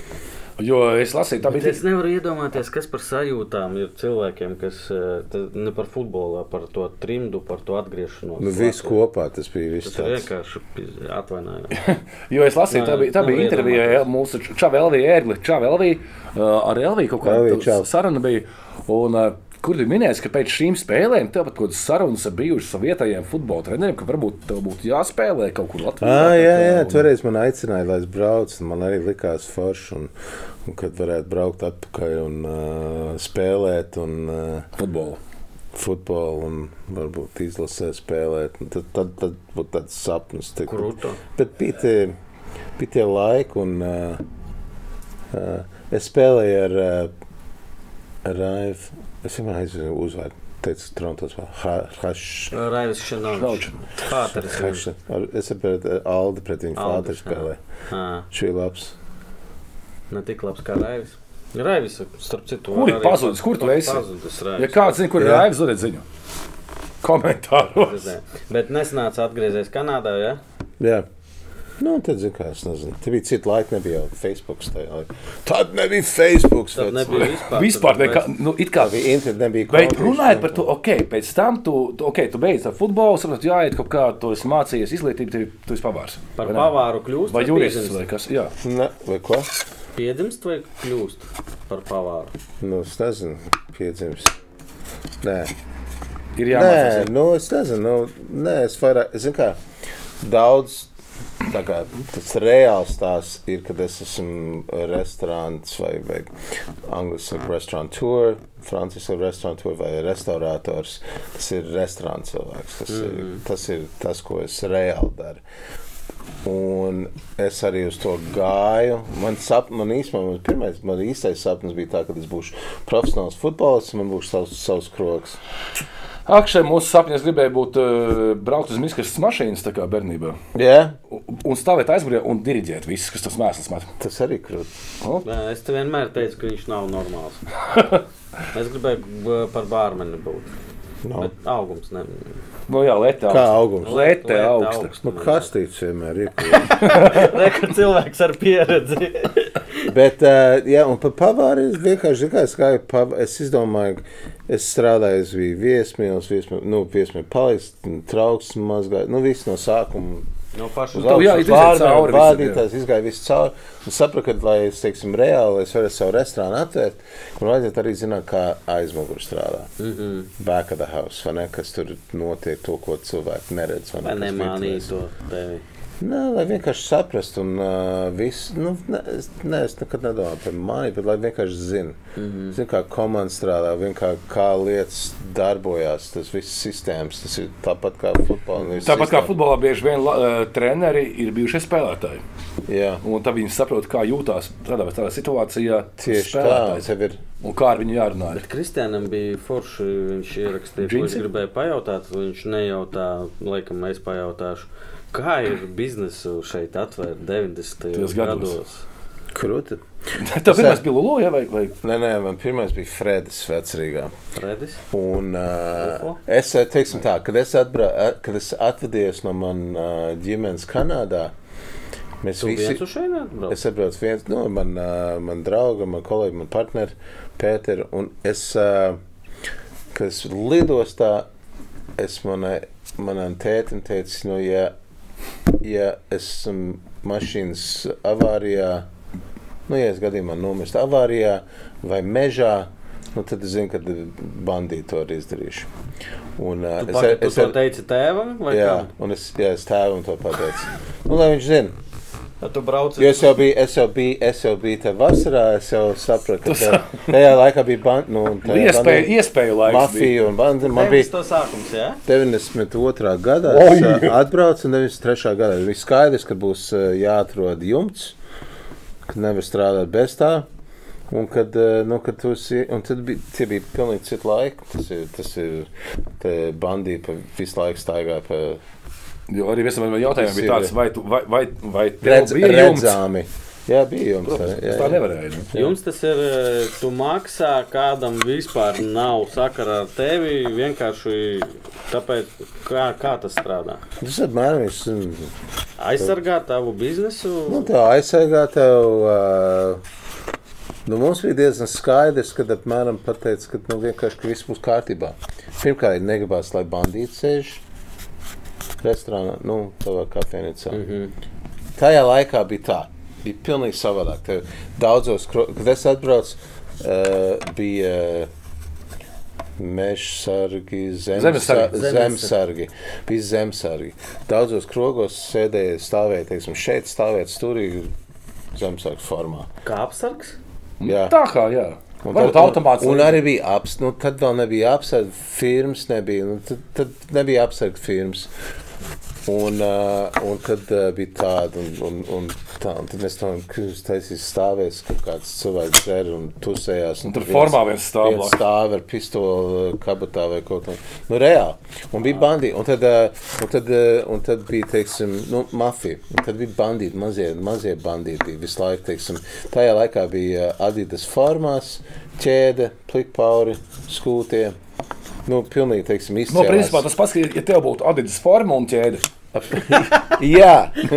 Jo es lasīju, tā Bet bija es nevaru iedomāties, kas par sajūtām ir cilvēkiem, kas eh, tad ne par futbolu, par to trimdu, par to atgriešanos. Nu, viss Latvijā. kopā, tas bija viss Tas ir tāds. vienkārši atvainājums. Jo es lasīju, Nē, tā bija, tā nevar bija intervija iedomāties. mūsu Čava Elvija Ērgli. Čava Elvija, uh, ar Elviju kaut Elvija, kāda čau. saruna bija. Un, uh, kur bija minēts, ka pēc šīm spēlēm tev pat kaut kādas sarunas ir bijušas ar vietējiem futbola treneriem, ka varbūt tev būtu jāspēlē kaut kur Latvijā. Ah, jā, jā, un- toreiz man aicināja, lai es braucu, un man arī likās forši, un, un kad varētu braukt atpakaļ un uh, spēlēt, un uh, Futbolu. futbolu, un varbūt izlasē spēlēt, un tad, tad, tad būtu tāds sapnis. Tik, Kruto. bet bija tie, bija tie laiki, un uh, uh, es spēlēju ar uh, Raivu, es vienmēr aizvinu uzvārdu, teicu, Trontos vēl, Hašs. Raivis Šanovičs. Pāteris. Hašs. Es ar pret Aldi pret viņu Aldi, fāteru spēlēju. Ā, Šī ir labs. ne tik labs kā Raivis. Raivis, starp citu, Kur ir arī pazudis? Kur tu esi? Pazudis Ja Raivis. kāds zina, kur ir Jā. Raivs, dodiet ziņu. Komentāros. Bet nesanāca atgriezies Kanādā, ja? Jā. Nu, tad, zin kā, es nezinu. Te bija cita laika, nebija jau Facebooks tajā laikā. Tad nebija Facebooks. Tad vec. nebija vispār. Vispār tad nekā, mēs- nu, it kā Tā bija internet, nebija Bet konta, runājot par viss to, ok, pēc tam tu, tu, okay, tu beidz ar futbolu, saprot, jāiet kaut kā, tu esi mācījies izglītību, tev, tu esi pavārs. Par Vai ne? pavāru kļūst Vai jurists piedzimst? vai kas, jā. Ne, vai ko? Piedzimst vai kļūst par pavāru? Nu, es nezinu, piedzims. Nē. Ir Nē, jāmācās. nu, es nezinu, nu, nē, es vairāk, es zinu kā, daudz, tā kā tas reāls tās ir, kad es esmu restorāns vai, vai angliski restaurantur, franciski restaurantur vai restaurātors. Tas ir restorāns cilvēks, tas, mm. ir, tas ir tas, ko es reāli daru. Un es arī uz to gāju. Man, sap, man īstenībā, man pirmais, man īstais sapnis bija tā, ka es būšu profesionāls futbolists un man būs savs, savs krogs. Ak, šeit mūsu sapņos gribēja būt uh, braukt uz miskastas mašīnas, tā kā bērnībā. Jā, Un, un stāvēt aizmugurē un diriģēt visus, kas tas mēsls met. tas arī krūt. Nē, es te vienmēr teicu, ka viņš nav normāls. Es gribēju b- par bārmeni būt. No. Bet augums ne. Nu jā, lete Kā augsta. augums? Lete Lete augsta. augsta. Nu, kastīts vienmēr ir. Rekord cilvēks ar pieredzi. Bet, uh, jā, un par pavāri es vienkārši, kā es gāju, pav... es izdomāju, es strādāju, es biju viesmīls, viesmīls, nu, viesmīls paliks, trauks mazgāju, nu, viss no sākuma. No paša. Tev jā, iziet cauri visam, Vādītājs izgāja visu cauri. Un sapratu, ka, lai es, teiksim, reāli, es varētu savu restorānu atvērt, man vajadzētu arī zināt, kā aizmuguri strādā. Mhm. Back of the house, vai ne, kas tur notiek, to, ko cilvēki neredz. Vai nemānīja to tevi? Nē, lai vienkārši saprastu, un uh, viss, nu, ne, es, ne, es nekad nedomāju par mani, bet lai vienkārši zinu. Mm-hmm. Zinu, kā komanda strādā, vienkārši kā lietas darbojās, tas viss sistēmas, tas ir tāpat kā futbolā. Tāpat kā futbolā bieži vien uh, treneri ir bijušie spēlētāji. Jā. Un tad viņi saprot, kā jūtās tādā, tādā situācijā Tieši tā, tev ir. Un kā ar viņu jārunā. Bet Kristiānam bija forši, viņš ierakstīja, ko es gribēju pajautāt, viņš nejautā, laikam es pajautāšu. Kā ir biznesu šeit atvērt deviņdesmitajos gados? Krūti. Tev pirmais bija Lulu, ja? Vai, vai? Nē, nē, man pirmais bija Fredis Vecrīgā. Fredis? Un uh, es, teiksim tā, kad es, atbrā, kad es atvadies no man uh, ģimenes Kanādā, mēs tu visi... Tu viens uz šeit atbrauc? Es atbraucu viens, nu, man, uh, man drauga, man kolēģi, man partneri, Pēteri, un es, uh, kad es lidostā, es manai, manam tētim teicu, nu, ja Ja esmu mašīnas avārijā, nu, ja es gadījumā nomirst avārijā vai mežā, nu, tad es zinu, ka bandīti to arī izdarīšu. Un, uh, Tu, es, pag, es, tu es, to teici tēvam? Vai jā, kam? un es, jā, es tēvam to pateicu. Nu, lai viņš zina. Tad tu brauci... Jo es jau biju, es jau biju, es jau biju te vasarā, es jau sapratu, ka te, tajā laikā bija band, nu, iespēju, iespēju laiks mafija un bandi. Man bija to sākums, jā? deviņdesmit otrā gadā, Oi! es uh, atbraucu un deviņdesmit trešā gadā. Bija skaidrs, ka būs uh, jāatrod jumts, ka nevar strādāt bez tā. Un kad, uh, nu, kad tu esi, un tad bija, tie bija pilnīgi citu laiku. Tas ir, tas ir, te bandīti pa visu laiku staigā pa... Jo arī visam jautājumam bija tāds, vai, tu, vai, vai, vai tev Redz, bija jumts? redzāmi. Jā, bija jums. Protams, jā, tas tā nevarēja. Ne? Jums tas ir, tu maksā kādam vispār nav sakara ar tevi, vienkārši tāpēc, kā, kā tas strādā? Tas apmēram ir... Aizsargā tavu biznesu? Nu, tā aizsargā tev... Uh, nu, mums bija diezgan skaidrs, kad apmēram pateica, ka nu, vienkārši ka viss būs kārtībā. Pirmkārt, negribās, lai bandīti sēž restorānā, nu, tavā kafejnīcā. Mm-hmm. Tajā laikā bija tā. Bija pilnīgi savādāk. Tev daudzos, kad es atbraucu, uh, bija mežsargi, zemesargi, zemesargi, bija zemesargi. Daudzos krogos sēdēja, stāvēja, teiksim, šeit stāvēt stūrīgi zemesargu formā. Kā apsargs? Jā. Tā kā, jā. Un, Varbūt tad, automāts. un, un arī bija apsargi, nu, tad vēl nebija apsargi, firmas nebija, nu, tad, tad nebija apsargi firmas. Un, uh, un kad uh, bija tāda, un, un, un tā, un tad mēs tam taisīs stāvēs, ka kāds cilvēks dzer un tusējās. Un tur formā viens stāv viens stāv ar pistoli kabatā vai kaut kā. Nu, reāli. Un bija bandīti. Un tad, uh, un tad, uh, un tad bija, teiksim, nu, mafija. Un tad bija bandīti, mazie, mazie bandīti visu laiku, teiksim. Tajā laikā bija Adidas formās, ķēde, plikpauri, skūtie. Nu, pilnīgi, teiksim, izcēlās. No, principā tas pats, ja tev būtu Adidas forma un ķēde. Jā,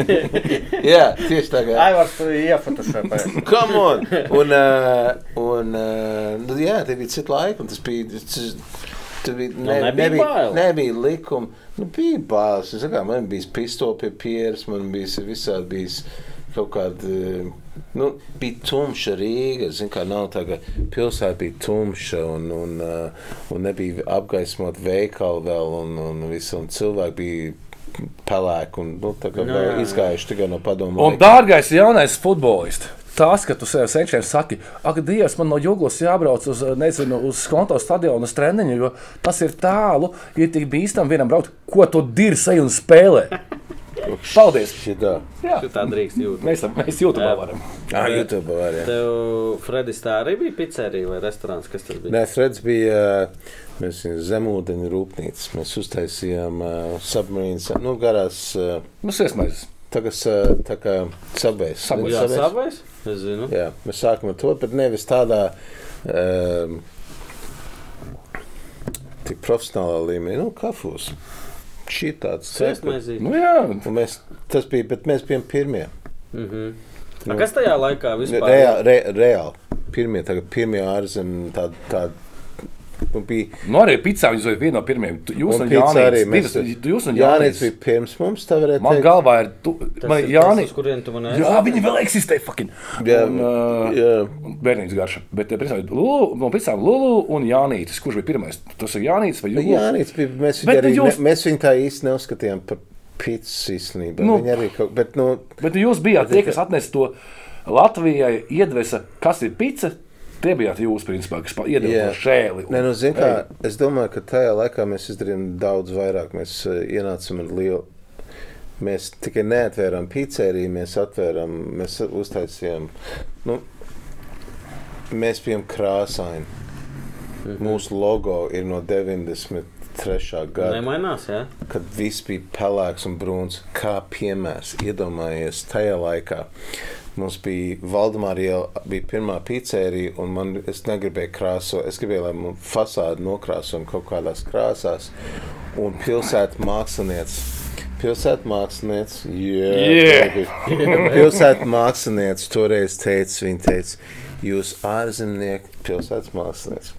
jā, tieši tā kā. Aivars, tu iefotošēpēji. Come on! Un, uh, un uh, nu, jā, te bija citu laiku, un tas bija, tas, tas bija, ne, nu, nebija nebija, bail. nebija likuma. Nu, bija bāls. Es kā, man bija pistoli pie pieres, man bija visādi bijis kaut kāda, nu, bija tumša Rīga, zin kā, nav tā, ka pilsēta bija tumša un, un, uh, un nebija apgaismot veikali vēl un, un visu, un cilvēki bija pelēki un, nu, tā kā vēl izgājuši tikai no padomu Un, dārgais jaunais futbolists, tas, ka tu sev senčiem saki, ak, Dievs, man no Juglas jābrauc uz, nezinu, uz Skonto stadionu, uz treniņu, jo tas ir tālu, ir tik bīstam vienam braukt, ko tu dirsai un spēlē. Paldies! Šitā. Jā, Tā drīkst jūt. mēs, mēs YouTube varam. Ah, YouTube var, jā. Tev, Fredis, tā arī bija pizzerija vai restorāns, kas tas bija? Nē, Freds bija mēs zemūdeņu rūpnīca. Mēs uztaisījām uh, submarīnas, nu, garās... Uh, Nu, sēsmaizes. tagad uh, tā kā sabēs. Subways. Jā, Subways? Es zinu. Jā, mēs sākam ar to, bet nevis tādā... Um, tik profesionālā līmenī, nu, kafūs. Šī tāds Sēstmēzīt. Nu, jā. Un mēs, tas bija, bet mēs bijām pirmie. Mhm. A, kas tajā laikā vispār? Reāli, re, reāli. Pirmie, tagad pirmie ārzem tādi, tādi, nu, bija. Nu, arī picā viņi bija viena no pirmiem. Jūs un, un pizza arī Jānis. mēs- Divas, jūs un Jānis Jānis. bija pirms mums, tā varētu Man teikt. galvā ir, tu, Tas man ir Jānis. tas, uz kurien tu man Jā, viņi vēl eksistē, fucking. Jā, Un, uh, jā. bērnības garša. Bet pēc tam Lulu, no pēc tam Lulu un Jānītis. Kurš bija pirmais? Tas ir Jānītis vai Lulu? Jānis bija, mēs, Bet viņu arī, nu jūs- ne, mēs viņu tā īsti neuzskatījām par pīcis īstenībā. Nu. Viņa arī kaut, bet, nu, Bet jūs bijāt tie, kas atnesa to Latvijai iedvesa, kas ir pica. Tie bijāt jūs, principā, kas iedeva Jā. to šēli. Nē, nu, zin kā, es domāju, ka tajā laikā mēs izdarījām daudz vairāk. Mēs uh, ienācām ar lielu. Mēs tikai neatvērām pizzeriju, mēs atvērām, mēs uztaisījām. Nu, mēs bijām krāsaini. Mhm. Mūsu logo ir no deviņdesmit trešā gada. Nemainās, jā? Kad viss bija pelēks un brūns, kā piemērs. Iedomājies, tajā laikā mums bija Valdemāra iela, bija pirmā pizzerija, un man, es negribēju krāsot. Es gribēju, lai man fasādi nokrāsojam kaut kādās krāsās. Un pilsētu mākslinieci. Pilsētu mākslinieci, Yeah. yeah, pilsētu mākslinieci toreiz teica, viņi teica, jūs ārzemnieki, pilsētas mākslinieci.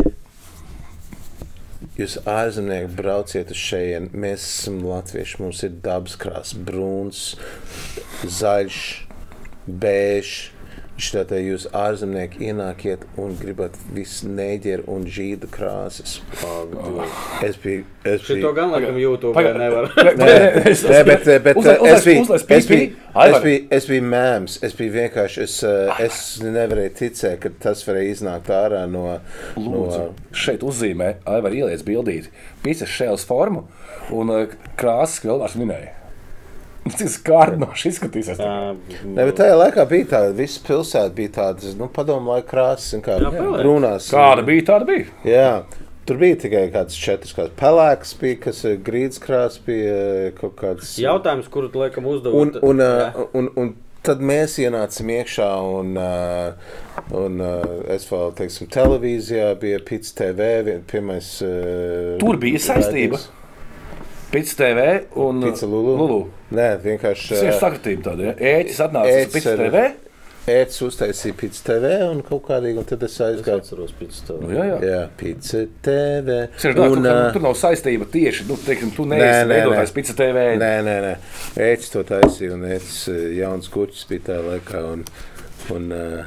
Jūs ārzemnieki brauciet uz šejien, mēs esam latvieši, mums ir dabas krāsa, brūns, zaļš, bēžs. Šitā jūs ārzemnieki ienākiet un gribat visu neģeru un žīdu krāsas. Es biju, es Šito biju. gan laikam YouTube Pagaid. nevar. Nē, nē, bet, bet Uzliec- es biju, uzliec es pīpī. biju, es Aivar. biju, es biju mēms, es biju vienkārši, es, eh, es nevarēju ticēt, ka tas varēja iznākt ārā no, Lūdzu, no šeit uzzīmē, Aivar ieliec bildīti, pīces šēles formu un uh, krāsas, ko Elmārs minēja. Cik skārnoši izskatīsies. Tā, Ne, bet tajā laikā bija tāda, visa pilsēta bija tādas, nu, padomu laika krāsas, un kā Jā, pelēk. brūnās. Kāda bija, tāda bija. Jā, tur bija tikai kāds četras krāsas. Pelēks bija, kas ir grīdas krāsas, bija kaut kāds. jautājums, kuru tu laikam uzdevu. Un, un, uh, un, un tad mēs ienācām iekšā, un, uh, un uh, es vēl, teiksim, televīzijā bija Pits T V, vien- pirmais. Uh, Tur bija saistība. raidījums. Pits T V un Pizza Lulu. Lulu. Nē, vienkārši. Tas ir uh, sakratība tāda, ja? Ēķis atnāca uz Ēķis Pits ar- T V. Ēdis uztaisīja Pits T V un kaut kādīgi, un tad es Es aizgāju. atceros pēc tam. Nu, jā, jā. Jā, Pizza T V. Es domāju, Un, ka uh, tur nav saistība tieši. Nu, teiksim, tu Nē, neesi nē, veidotājs nē. Pits T V. Nē, nē, nē. Ēdis to taisīja, un Ēdis uh, jauns kuķis bija tajā laikā. Un, un, uh,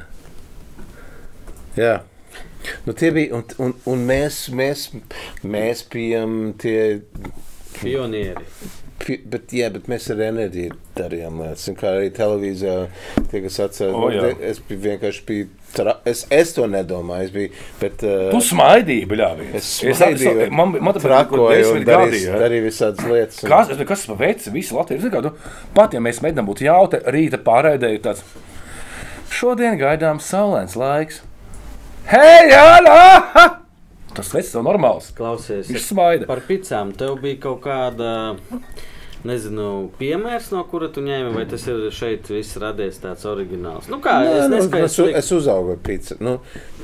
jā. Nu, tie bija, un, un, un mēs, mēs, mēs bijām tie, Pionieri. pi- bet, jā, bet mēs ar enerģiju darījām lietas. Un kā arī televīzijā, tie, kas atceras, O, jā. es biju vienkārši biju, tra, es, es to nedomāju, es biju, bet... Uh, Tu smaidīji, bļāvi. Es smaidīju, man, man trakoju un darīju, darīju. darīju visādas lietas. Un, Kas, es- kas tas pa veci? Visi Latvijas zina, kā tu pat, ja mēs mēģinām būt jauti, rīta pārēdēji tāds. Šodien gaidām saulēns laiks. Hei, jālā! Tas vecs tev normāls. Klausies, Viņš smaida. par picām. Tev bija kaut kāda, nezinu, piemērs, no kura tu ņēmi, vai tas ir šeit viss radies tāds oriģināls? Nu kā, Nē, es nu, nespēju es, es uzaugu ar pizzu. Nu,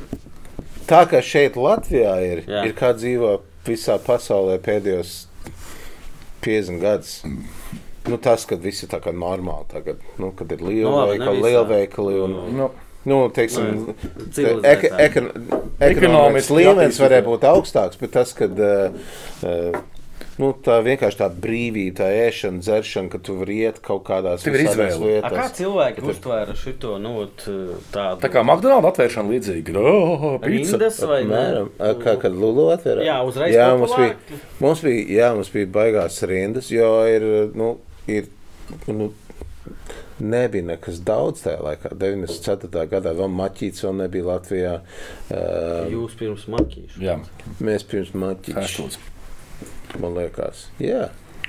tā kā šeit Latvijā ir, Jā. ir kā dzīvo visā pasaulē pēdējos piecdesmit gadus. Nu, tas, kad viss ir tā kā normāli, tagad, nu, kad ir Nu, labi, ne lielveikali, visā. lielveikali un, Nu, nu, teiksim, Nu, ek, civilizētā. ek, ekonomikas Ekonomiski līmenis attīstītā. varētu būt augstāks, bet tas, kad uh, uh, nu, tā vienkārši tā brīvība, tā ēšana, dzeršana, ka tu vari iet kaut kādās Tev ir visādās izvēle. A, kā vietās. cilvēki uztvēra šito, nu, ot, tādu? tā kā McDonald's atvēršana līdzīga. Oh, pizza. Rindas vai ne? Mēram, kā kad Lulu atvērā? Jā, uzreiz jā, mums bija, populāri. mums bija, jā, mums bija baigās rindas, jo ir, nu, ir, nu, nebija nekas daudz tajā laikā. deviņdesmit ceturtajā gadā vēl maķīts vēl nebija Latvijā. Uh, Jūs pirms makīšu. Jā, mēs pirms maķīts, fastfoods. man liekas. Jā.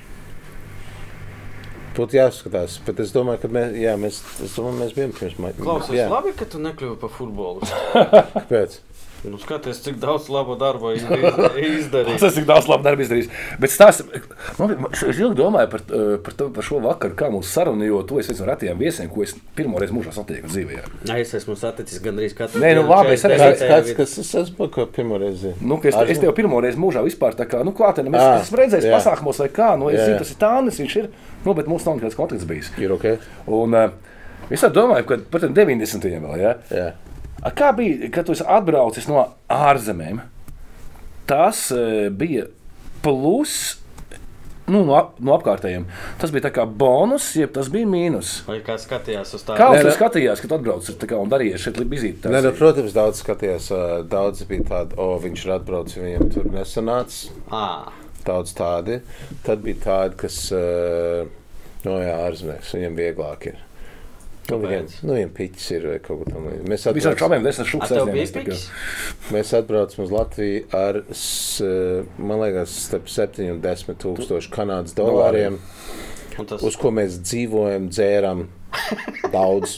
Būtu jāskatās, bet es domāju, ka mēs, jā, mēs, es domāju, mēs bijām pirms maķīts. Klausies, Jā, labi, ka tu nekļuvi par futbolu. kāpēc? Nu, skaties, cik daudz labo darbu izdarījis. Tas ir daudz labu darbu izdarījis. Bet stāsts, man, es ilgi domāju par, par, to, par šo vakaru, kā mūsu sarunu, jo tu esi viens no retajiem viesiem, ko es pirmoreiz mūžā satieku dzīvē. Jā, es esmu saticis gandrīz katru. Nē, nu labi, es arī Kāds, kāds, kas es esmu, ko pirmoreiz zinu? Nu, es, es tev pirmoreiz mūžā vispār tā kā, nu, klātienē, es, Ah, es esmu redzējis jā. pasākumos vai kā, nu, es Jā. zinu, tas ir Tānis, viņš ir, nu, bet mums nav nekāds kontakts bijis. Ir ok? Un uh, es tā domāju, ka par tiem deviņdesmitajiem vēl, ja? Jā. A, kā bija, kad tu esi atbraucis no ārzemēm? Tas uh, bija plus nu, no, ap- no apkārtējiem. Tas bija tā kā bonus, jeb tas bija mīnus. Vai kā skatījās uz tā? Kā Nē, tu nē. skatījās, kad tu atbraucis tā kā, un darījies šeit vizīti? Nē, nu, protams, daudz skatījās. ā, Daudz bija tādi, o, viņš ir atbraucis, viņam tur nesanāca. Ā, Daudz tādi. Tad bija tādi, kas, ā, no jā, ārzemēs, viņiem vieglāk ir. Nu, viņiem, Kāpēc? nu, viņiem piķis ir vai kaut ko tam līdzīgu. Mēs Visām atbraucam- čomiem desmit A, šuks tev bija aizņēmies. tā kā. piks? Mēs atbraucam uz Latviju ar, s- man liekas, starp septiņu un desmit tūkstošu kanādas dolāriem, Un tas uz ko mēs dzīvojam, dzēram daudz.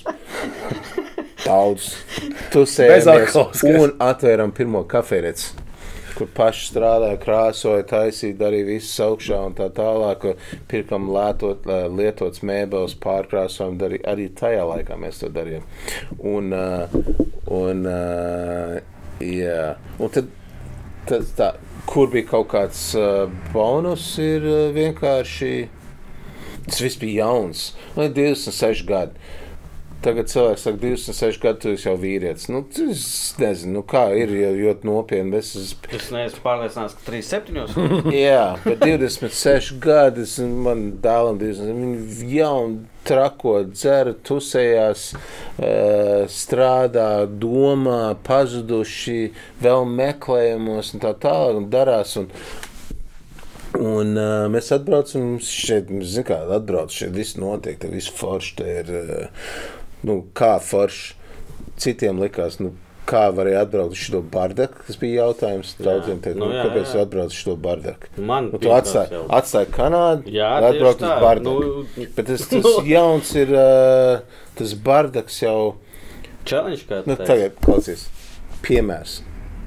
Daudz. Tusējamies Bezalkoholiskais. un atvēram pirmo kafejneci, kur paši strādāja, krāsoja, taisīja, darīja visu augšā un tā tālāk. Pirkam lētot, lietots mēbeles, pārkrāsojam, darīja, arī tajā laikā mēs to darījām. Un, uh, un, uh, jā. Un tad, tad tā, kur bija kaut kāds uh, bonus, ir uh, vienkārši, tas viss bija jauns. Man ir divdesmit seši gadi. Tagad cilvēks saka, divdesmit seši gadi, tu esi jau vīrietis. Nu, es nezinu, nu, kā ir, jo ļoti nopietni. Es, es, Es neesmu pārliecināts, ka trīs septiņos. jā, bet divdesmit seši gadi, es, man dēlam divdesmit, viņi jauni trako, dzer, tusējās, uh, strādā, domā, pazuduši, vēl meklējumos un tā tālāk un darās. Un, Un uh, mēs atbraucam šeit, zinām, kā atbrauc šeit, viss notiek, te viss forši, te ir, uh, nu, kā forši. Citiem likās, nu, kā varēja atbraukt uz šo bardaku, tas bija jautājums daudziem, teikt, Nu, nu, jā, kāpēc jā. tu atbrauc uz šo bardaku? Man Nu, tu bija atstāji, tas jau. atstāji Kanādu, Jā, lai tieši atbraukt uz tā. bardaku. Nu, Bet tas, tas jauns ir, uh, tas bardaks jau, Challenge, kā nu, tu teici. tagad, klausies, piemērs.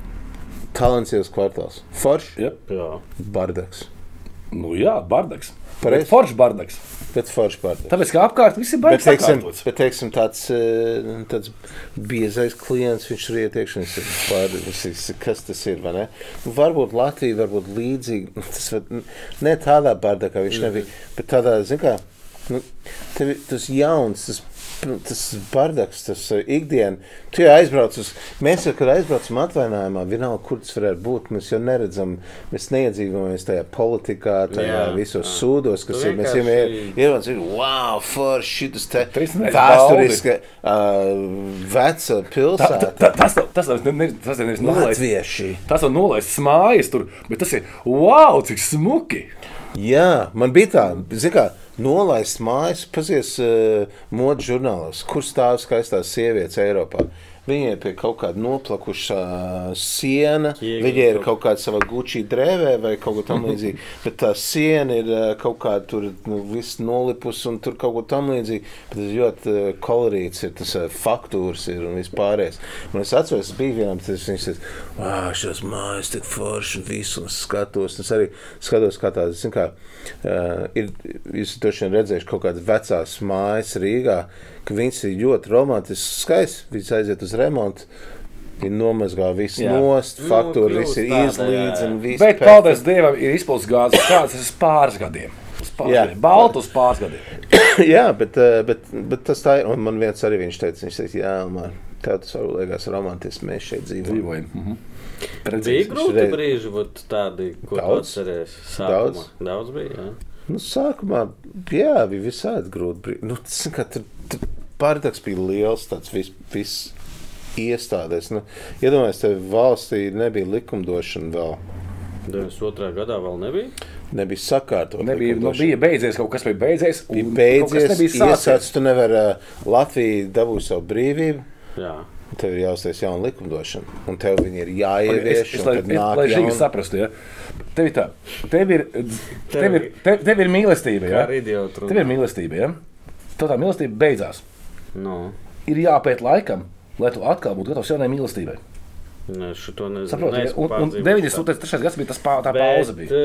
Talantsīvs kvartāls. Forši, Ja? Jā. bardaks. Nu jā, bardaks. Pareizi. Bet Foršs bardaks. Bet forši bardaks. Tāpēc, kā apkārt, viss ir Bet, baigs teiksim, sakārtots. bet teiksim, tāds, eh, tāds biezais klients, viņš ir ietiekšs, viņš ir pārdevējs. Kas tas ir? vai ne? Nu, varbūt Latvija, varbūt līdzīgi. Tas var, ne tādā bārdā, kā viņš nebija, bet tādā, zin kā, nu, tev, ir tas jauns, tas, tas bardaks, tas uh, ikdien. Tu jau aizbrauc uz, mēs jau, kad aizbraucam atvainājumā, vienalga, kur tas varētu būt, mēs jau neredzam, mēs neiedzīvojamies tajā politikā, tajā Jā, visos jā. sūdos, kas Tu ir, mēs jau vienkārši- ierodas, ir, wow, forši, šitas te Trīsdesmit vēsturiska uh, veca Tā, pilsēta. tā, tas nav- tas nav ne- ne- tas ir nevis nolaists. Latvieši. Tas nav nolaists mājas tur, bet tas ir wow, cik smuki. Jā, man bija tā, zin kā, nolaist mājas, pazies uh, modu žurnālos, kur stāv skaistās sievietes Eiropā. Viņai ir pie kaut kāda noplakušā siena, Kiegi viņai ir kaut- kaut kāda sava Gucci drēvē vai kaut ko tam līdzīgi, bet tā siena ir uh, kaut kāda tur nu, viss nolipus un tur kaut ko tam līdzīgi, bet tas ļoti uh, kolorīts ir, tas uh, faktūras ir un viss pārējais. Un es atceros, es biju vienam, tas viņš teica, wow, šās mājas tik forši un visu, un es skatos, un es arī skatos kā tādas, zin kā, uh, ir, jūs droši vien redzējuši kaut kādas vecās mājas Rīgā, ka viņas ir ļoti romantisks, skaists, viņas aiziet uz remontu, viņi nomazgā visu Jā. nost, Nu, faktūri, kļūst viss ir tāda, jā, izlīdz jā. un viss. Bet, paldies Dievam, ir izpildīts gāzes. Kāds tas ir pāris gadiem? Uz pāris Jā. gadiem. Baltu uz pāris gadiem. Jā, bet, uh, bet, bet tas tā ir, un man viens arī viņš teica, viņš teica, jā, man, tev tas varbūt liekas romantiski, mēs šeit dzīvojam. Dzīvojam. Mhm. Bija grūti reiz- brīži, būt tādi, ko tu Daudz. atceries. Daudz. Sākumā. Daudz bija, jā. Nu, sākumā, jā, bija visādi grūti brīdi. Nu, tas, kā, tur, tur pārdaks bija liels, tāds viss vis iestādēs. Nu, iedomājies, tev valstī nebija likumdošana vēl, deviņdesmit otrā gadā vēl nebija. nebija sakārtot. Nebija, nu, likumdošana. bija beidzies, kaut kas bija beidzies. un Bija kaut kas beidzies, nebija sācies. iesācis, tu nevari, uh, Latvija dabūs savu brīvību, Jā. tev ir jāuztais jauna likumdošana, un tev viņi ir Es, jāievieš, es, un lai, tad es, nāk lai Žiga jauna. saprastu, ja? Tev ir tā, tev ir, tev ir, tev, tev ir mīlestība, Kā ja? ar idiotu Tev ir mīlestība, ja? Tev tā mīlestība beidzās. No. Ir jāpēt laikam, lai tu atkal būtu gatavs jaunai mīlestībai. Ne, šito nezinu. Saprotu, Neesmu un, un pārdzīvojis deviņdesmit trešais gads bija tas pā, tā Bet, pauze bija.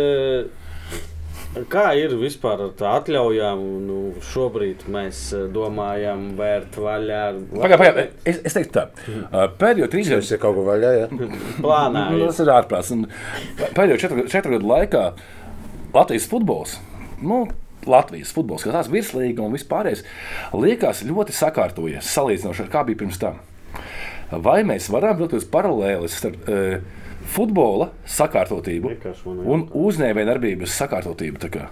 uh, Kā ir vispār ar tā atļaujām? Nu, šobrīd mēs uh, domājam vērt vaļā. Pagaid, pagaid, es, es teiktu tā. Uh, Pēdējo trīs Tas ir kaut ko vaļā, jā. Plānā Nu, ir. tas ir ārprāts. Un Pēdējo četru, četru gadu laikā Latvijas futbols, nu, Latvijas futbols, kas tās virslīga un vispārējais, liekas ļoti sakārtojies, salīdzinoši ar kā bija pirms tam. Vai mēs varam vilkt uz paralēlis starp uh, futbola sakārtotību Vienkārši man un uzņēmējdarbības sakārtotību? Tā kā?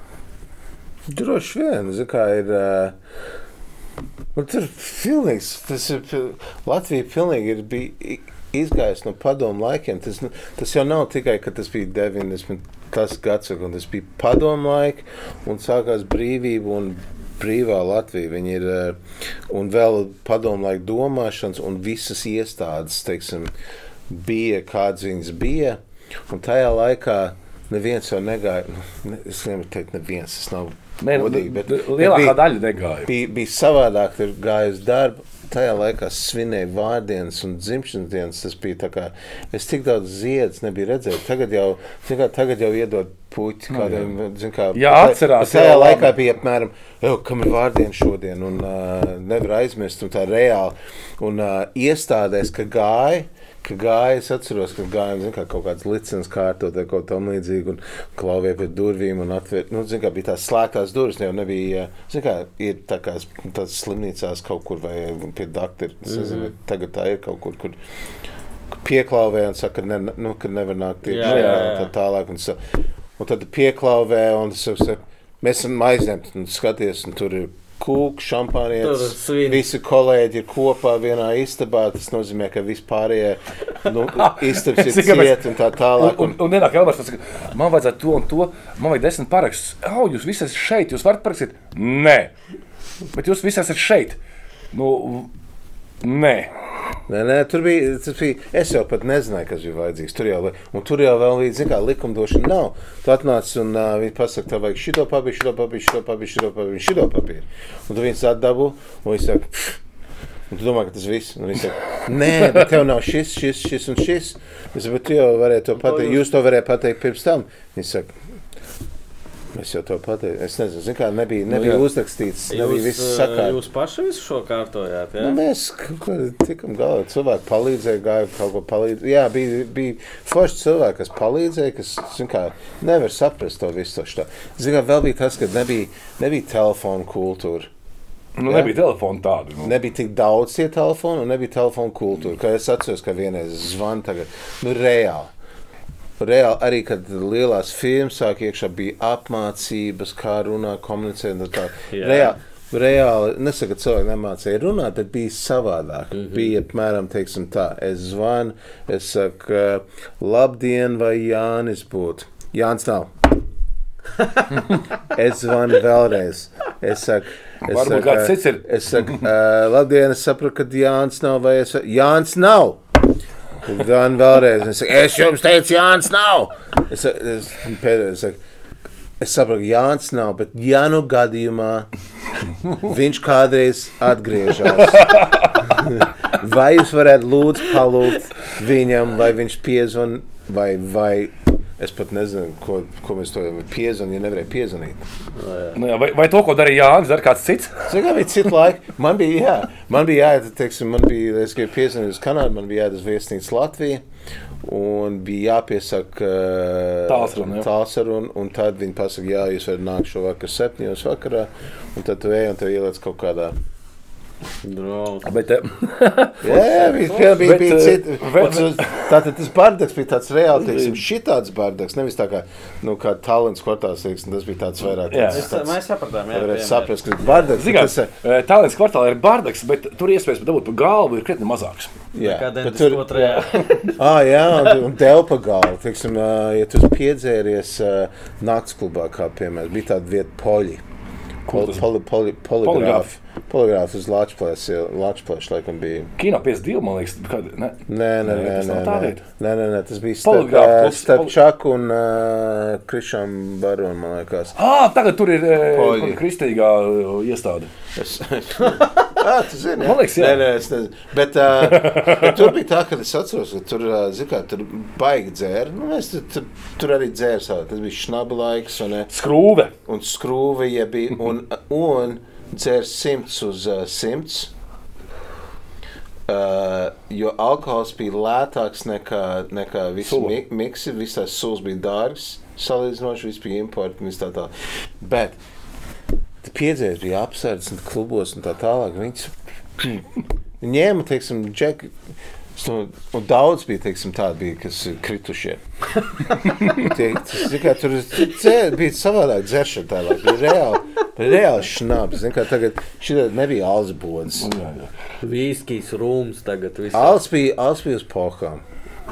Droši vien, zin kā ir... Uh, tur pilnīgs, tas ir, pil- Latvija pilnīgi ir bija izgājis no padomu laikiem. Tas, nu, tas jau nav tikai, ka tas bija deviņdesmit tas gads, un tas bija padomu laiki, un sākās brīvība un brīvā Latvija. Viņi ir, uh, un vēl padomu laiku domāšanas, un visas iestādes, teiksim, bija, kāds viņas bija, un tajā laikā neviens jau negāja, nu, ne, es nevaru teikt neviens, tas nav Nē, nu, godīgi, bet lielākā bija, daļa negāja. bija, bija savādāk, tur gāja uz darbu, tajā laikā svinēja vārdienas un dzimšanas dienas, tas bija tā kā, es tik daudz ziedus nebiju redzējis, tagad jau, kā, tagad jau iedod puķi kādiem, zin kā, Jā, atcerās, tajā jā, laikā labi. bija apmēram, jau, kam ir vārdiena šodien, un uh, nevar aizmirst, un tā reāli, un uh, iestādēs, ka gāja, ka gāja, es atceros, ka gājām, zin kā, kaut kāds licences kārtot vai kaut tam līdzīgi, un klauvē pie durvīm un atvērt, nu, zin kā, bija tās slēgtās durvis, jau nebija, zin kā, ir tā kā tās slimnīcās kaut kur vai pie dakteri, es nezinu, mm-hmm. tagad tā ir kaut kur, kur pieklauvē un saka, ka, ne, nu, ka nevar nākt tieši Jā, jā, jā. tā tālāk, un, sa, un tad pieklauvē, un es saku, mēs esam aizņemti, un skaties, un tur ir kūks, šampānietis, Tur svin. visi kolēģi ir kopā vienā istabā, tas nozīmē, ka vispārējie nu, istabs ir Es tikai ciet un tā tālāk. Un, un, un nenāk Elmars, tas saka, man vajadzētu to un to, man vajag desmit parakstus. Au, jūs visi esat šeit, jūs varat parakstīt? Nē. Bet jūs visi esat šeit. Nu, nē. Nē, nē, tur bija, tas bija, es jau pat nezināju, kas bija vajadzīgs. Tur jau, un tur jau vēl līdz, zin kā, likumdošana nav. Tu atnāc un uh, viņi pasaka, tev vajag šito papīru, šito papīru, šito papīru, šito papīru, šito papīru. Un tu viņus atdabu, un viņi saka, pff, un tu domā, ka tas viss. Un viņi saka, nē, bet tev nav šis, šis, šis un šis. Es saku, bet tu jau varēji to pateikt, jūs to varēja pateikt pirms tam. Viņi saka, es jau to pateicu. Es nezinu, zin kā, nebija, nebija Nu, jā. uzrakstīts, nebija viss Jūs, sakārt. jūs paši visu šo kārtojāt, jā? Nu, mēs kaut kā tikam galā, cilvēki palīdzēja, gāja kaut ko palīdzēt. Jā, bija, bija forši cilvēki, kas palīdzēja, kas, zin kā, nevar saprast to visu to šitā. Zin kā, vēl bija tas, ka nebija, nebija telefonu kultūra. Nu, Jā. nebija telefona tādu. Nu. Nebija tik daudz tie telefoni un nebija telefonu kultūra. Kā es atceros, ka vienreiz zvan tagad, nu, reāli. Reāli arī, kad lielās firmas sāk iekšā, bija apmācības, kā runāt, komunicēt. Un tā. Jā. Reāli, reāli, nesaka, ka cilvēki nemācīja runāt, bet bija savādāk. Mm-hmm. Bija, apmēram, teiksim tā, es zvanu, es saku, labdien, vai Jānis būtu? Jānis nav. Es zvanu vēlreiz. Es saku, es Varbūt saku, kāds cits ir. Es saku, uh, labdien, es saprotu, ka Jānis nav, vai es saku, Jānis nav. Gan vēlreiz. Es, saku, es jums teicu, Jānis nav. Es, es, pēdējais, es, saku, es saprotu, ka Jānis nav, bet ja nu gadījumā viņš kādreiz atgriežas. Vai jūs varētu lūdzu palūgt viņam, vai viņš piezvan, vai, vai es pat nezinu, ko, ko mēs to piezvan, ja nevarēja piezvanīt. Nu, jā, vai, vai to, ko darīja Jānis, dara kāds cits? Zinu, kā bija citu laiku. Man bija, jā, man bija jāiet, teiksim, man bija, es gribēju piezvanīt uz Kanādu, man bija jāiet uz viesnīcu Latviju, un bija jāpiesaka Tālsaruna, jā. tālsaruna, un tad viņi pasaka, jā, jūs varat nākt šo vakaru septiņos vakarā, un tad tu ej un tev ieliec kaut kādā. Draugs. Bet, Jā, jā, bija, bija, Bet, bija eh, citi. bet- Un tas- Tātad tas bardaks bija tāds reāli, teiksim, šitāds bardaks, nevis tā kā, nu, kā talents kvartāls, teiksim, tas bija tāds vairāk. Jā. tāds- Es, tāds- mēs sapratām, jā. Varētu piemēram. saprast, ka bardaks, Zināt, tas ir, Talents kvartālā ir bardaks, bet tur iespējas dabūt pa galvu ir krietni mazāks. jā, Kā ka deviņdesmit tur, otrajā ah, jā, un, un delpa galva, teiksim, ā, ja tu piedzēries ā, naktsklubā, kā piemēram, bija tāda vieta poļi. Kur Poli, tas? poli, poli, poligrāfi. Poligrāfi uz Lačplēša, Lačplēša laikam bija. Kino piecdesmit divi, man liekas, kad, ne? Nē, nē, nē, tas nē, nav tā nē, vieta. nē, nē, nē, tas bija starp, Poligrāfa ā, klubs, starp poli- Čaku un uh, Krišām Baronu, man liekas. Ah, tagad tur ir Poļi. uh, kristīgā uh, iestāde. Es, Ah, tu zini, Man liekas, jā. Nē, nē, es nezinu. Bet, uh, bet tur bija tā, ka es atceros, ka tur, uh, zin kā, tur baigi dzēra. Nu, es tur, tur, tur arī dzēra savā. Tas bija šnabi laiks. Un, Skrūve. un skrūve, ja bija. Un, un dzēra simts uz uh, simts. Uh, jo alkohols bija lētāks nekā, nekā visi Sula. mi miksi. Viss tās sulas bija dārgas. Salīdzinoši, viss bija importi. Viss tā tā. Bet piedzērs bija apsardzes un klubos un tā tālāk. Viņas ņēma, teiksim, džeki. Un, un daudz bija, teiksim, tādi bija, kas kritušie. Tie, tas, kā, tur dzēr, bija savādāk dzeršana tālāk. Bija reāli, bija reāli šnabs. Zin, kā, tagad šitā nebija alsbodas. Vīskijs, rūms tagad viss. Als bija, als bija uz pohām.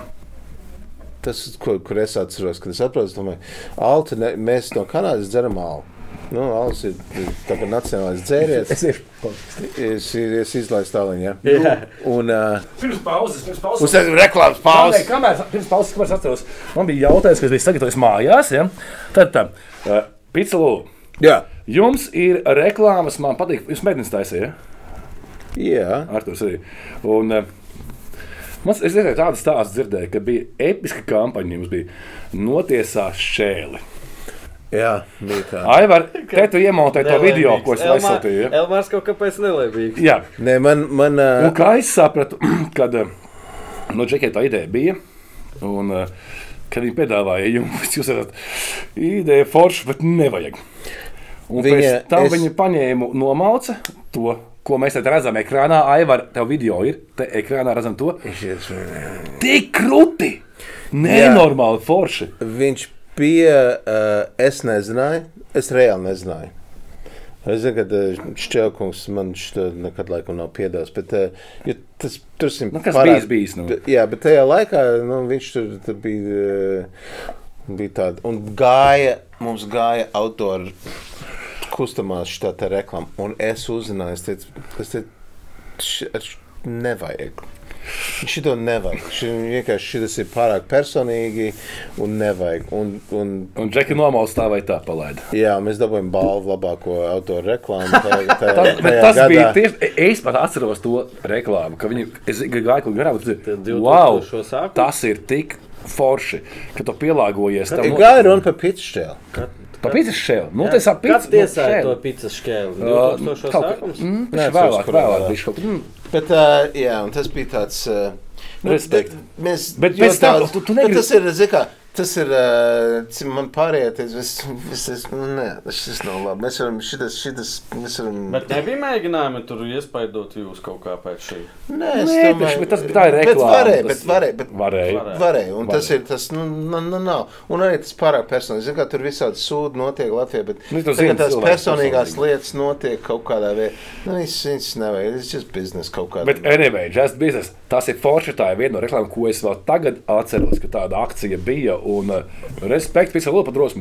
Tas, ko, kur es atceros, kad es atceros, domāju, alti, ne, mēs no Kanādas dzeram alu. Nu, alus ir tāpēc nacionālais dzēriens. Es iešu palīdzi. Es, es izlaistu tāliņu, ja? Jā. Un, uh, Pirms pauzes, pirms pauzes. uz tādu reklāmas pauzi. Nē, kamēr, pirms pauzes, kamēr es atceros, man bija jautājums, kas bija sagatavojis mājās, ja? Tad tā, uh, Pica Lū, Jā. jums ir reklāmas, man patīk, jūs mēģināt taisīt, ja? Jā. Arturs arī. Un, uh, mans, es dzirdēju tādu stāstu dzirdēju, ka bija episka kampaņa, jums bija notiesā šķēli. Jā, bija tā. Aivar, te tu iemontēji to video, ko es aizsūtīju, ja? Elmārs kaut kāpēc nelaimīgs. Jā. Nē, man, man, uh, Un kā es sapratu, kad uh, no Džekai tā ideja bija, un uh, kad viņi piedāvāja jums, jūs esat ideja forša, bet nevajag. Un Viņa- pēc tam es- viņi paņēma nomauca to, ko mēs te redzam ekrānā. Aivar, tev video ir, te ekrānā redzam to. Tik krūti! Nenormāli forši! viņš bija, uh, es nezināju, es reāli nezināju. Es zinu, ka uh, Šķēlkungs man šito nekad laikam nav piedāvājis, bet uh, jo tas tur simt Nu, kas bijis, bijis, nu. Jā, bet tajā laikā, nu, viņš tur, tur bija, uh, bija tāda, un gāja, mums gāja outdoor kustamās šitā te reklama, un es uzzināju, es teicu, es teicu, š, š, nevajag. Šito nevajag. Ši, vienkārši šitas ir pārāk personīgi un nevajag. Un, un, Un Džeki nomauca tā vai tā palaida. jā, mēs dabūjām balvu labāko autoru reklāmu. Tajā, tajā, Tas, bet tajā tas gadā. bija tieši. Es pat atceros to reklāmu, ka viņi es gāju kaut garām. Tad Wow, divtūkstošo sākums? tas ir tik forši, ka tu pielāgojies tam. Ir gāja runa par pitšķēlu. Pa pīcis šēl. Nu, tas ir Kāds pīcis. tiesāja to pīcis šķēli? divtūkstošo sākums? Mm, Nē, tas vēlāk, kurā vēlāk. gadā. Viņš kaut mm, Bet, uh, jā, un tas bija tāds... Uh, Respekt. Mēs, Bet jo pēc tam daudz- tu- tu bet negribi- Tas ir, zini kā, tas ir, uh, man pārējais, vis, vis, vis, nē, šis nav labi. Mēs varam, šitas, šitas, mēs varam... Bet nebija mēģinājumi tur iespaidot jūs kaut kā pēc šī. Nē, es Nē, domāju- taču, bet tas- tā ir Bet reklāma, varēja, tas- bet varēja, bet varēja. Varēja. varēja, un tas Varēja. ir tas, nu, nu, nu, nav. Un arī tas pārāk personīgi. Zini, kā tur visādi sūdi notiek Latvijā, bet Nu, tu zini, tagad tās cilvēks personīgās personīgi. lietas notiek kaut kādā veidā. Nu, viņas, viņas nevajag, it's just business kaut kādā. Bet, anyway, just business. Tas ir forši. Tā ir viena no reklāmām, ko es vēl tagad atceros, ka tāda akcija bija. Un uh, respekt, pēc tam, par drosmi.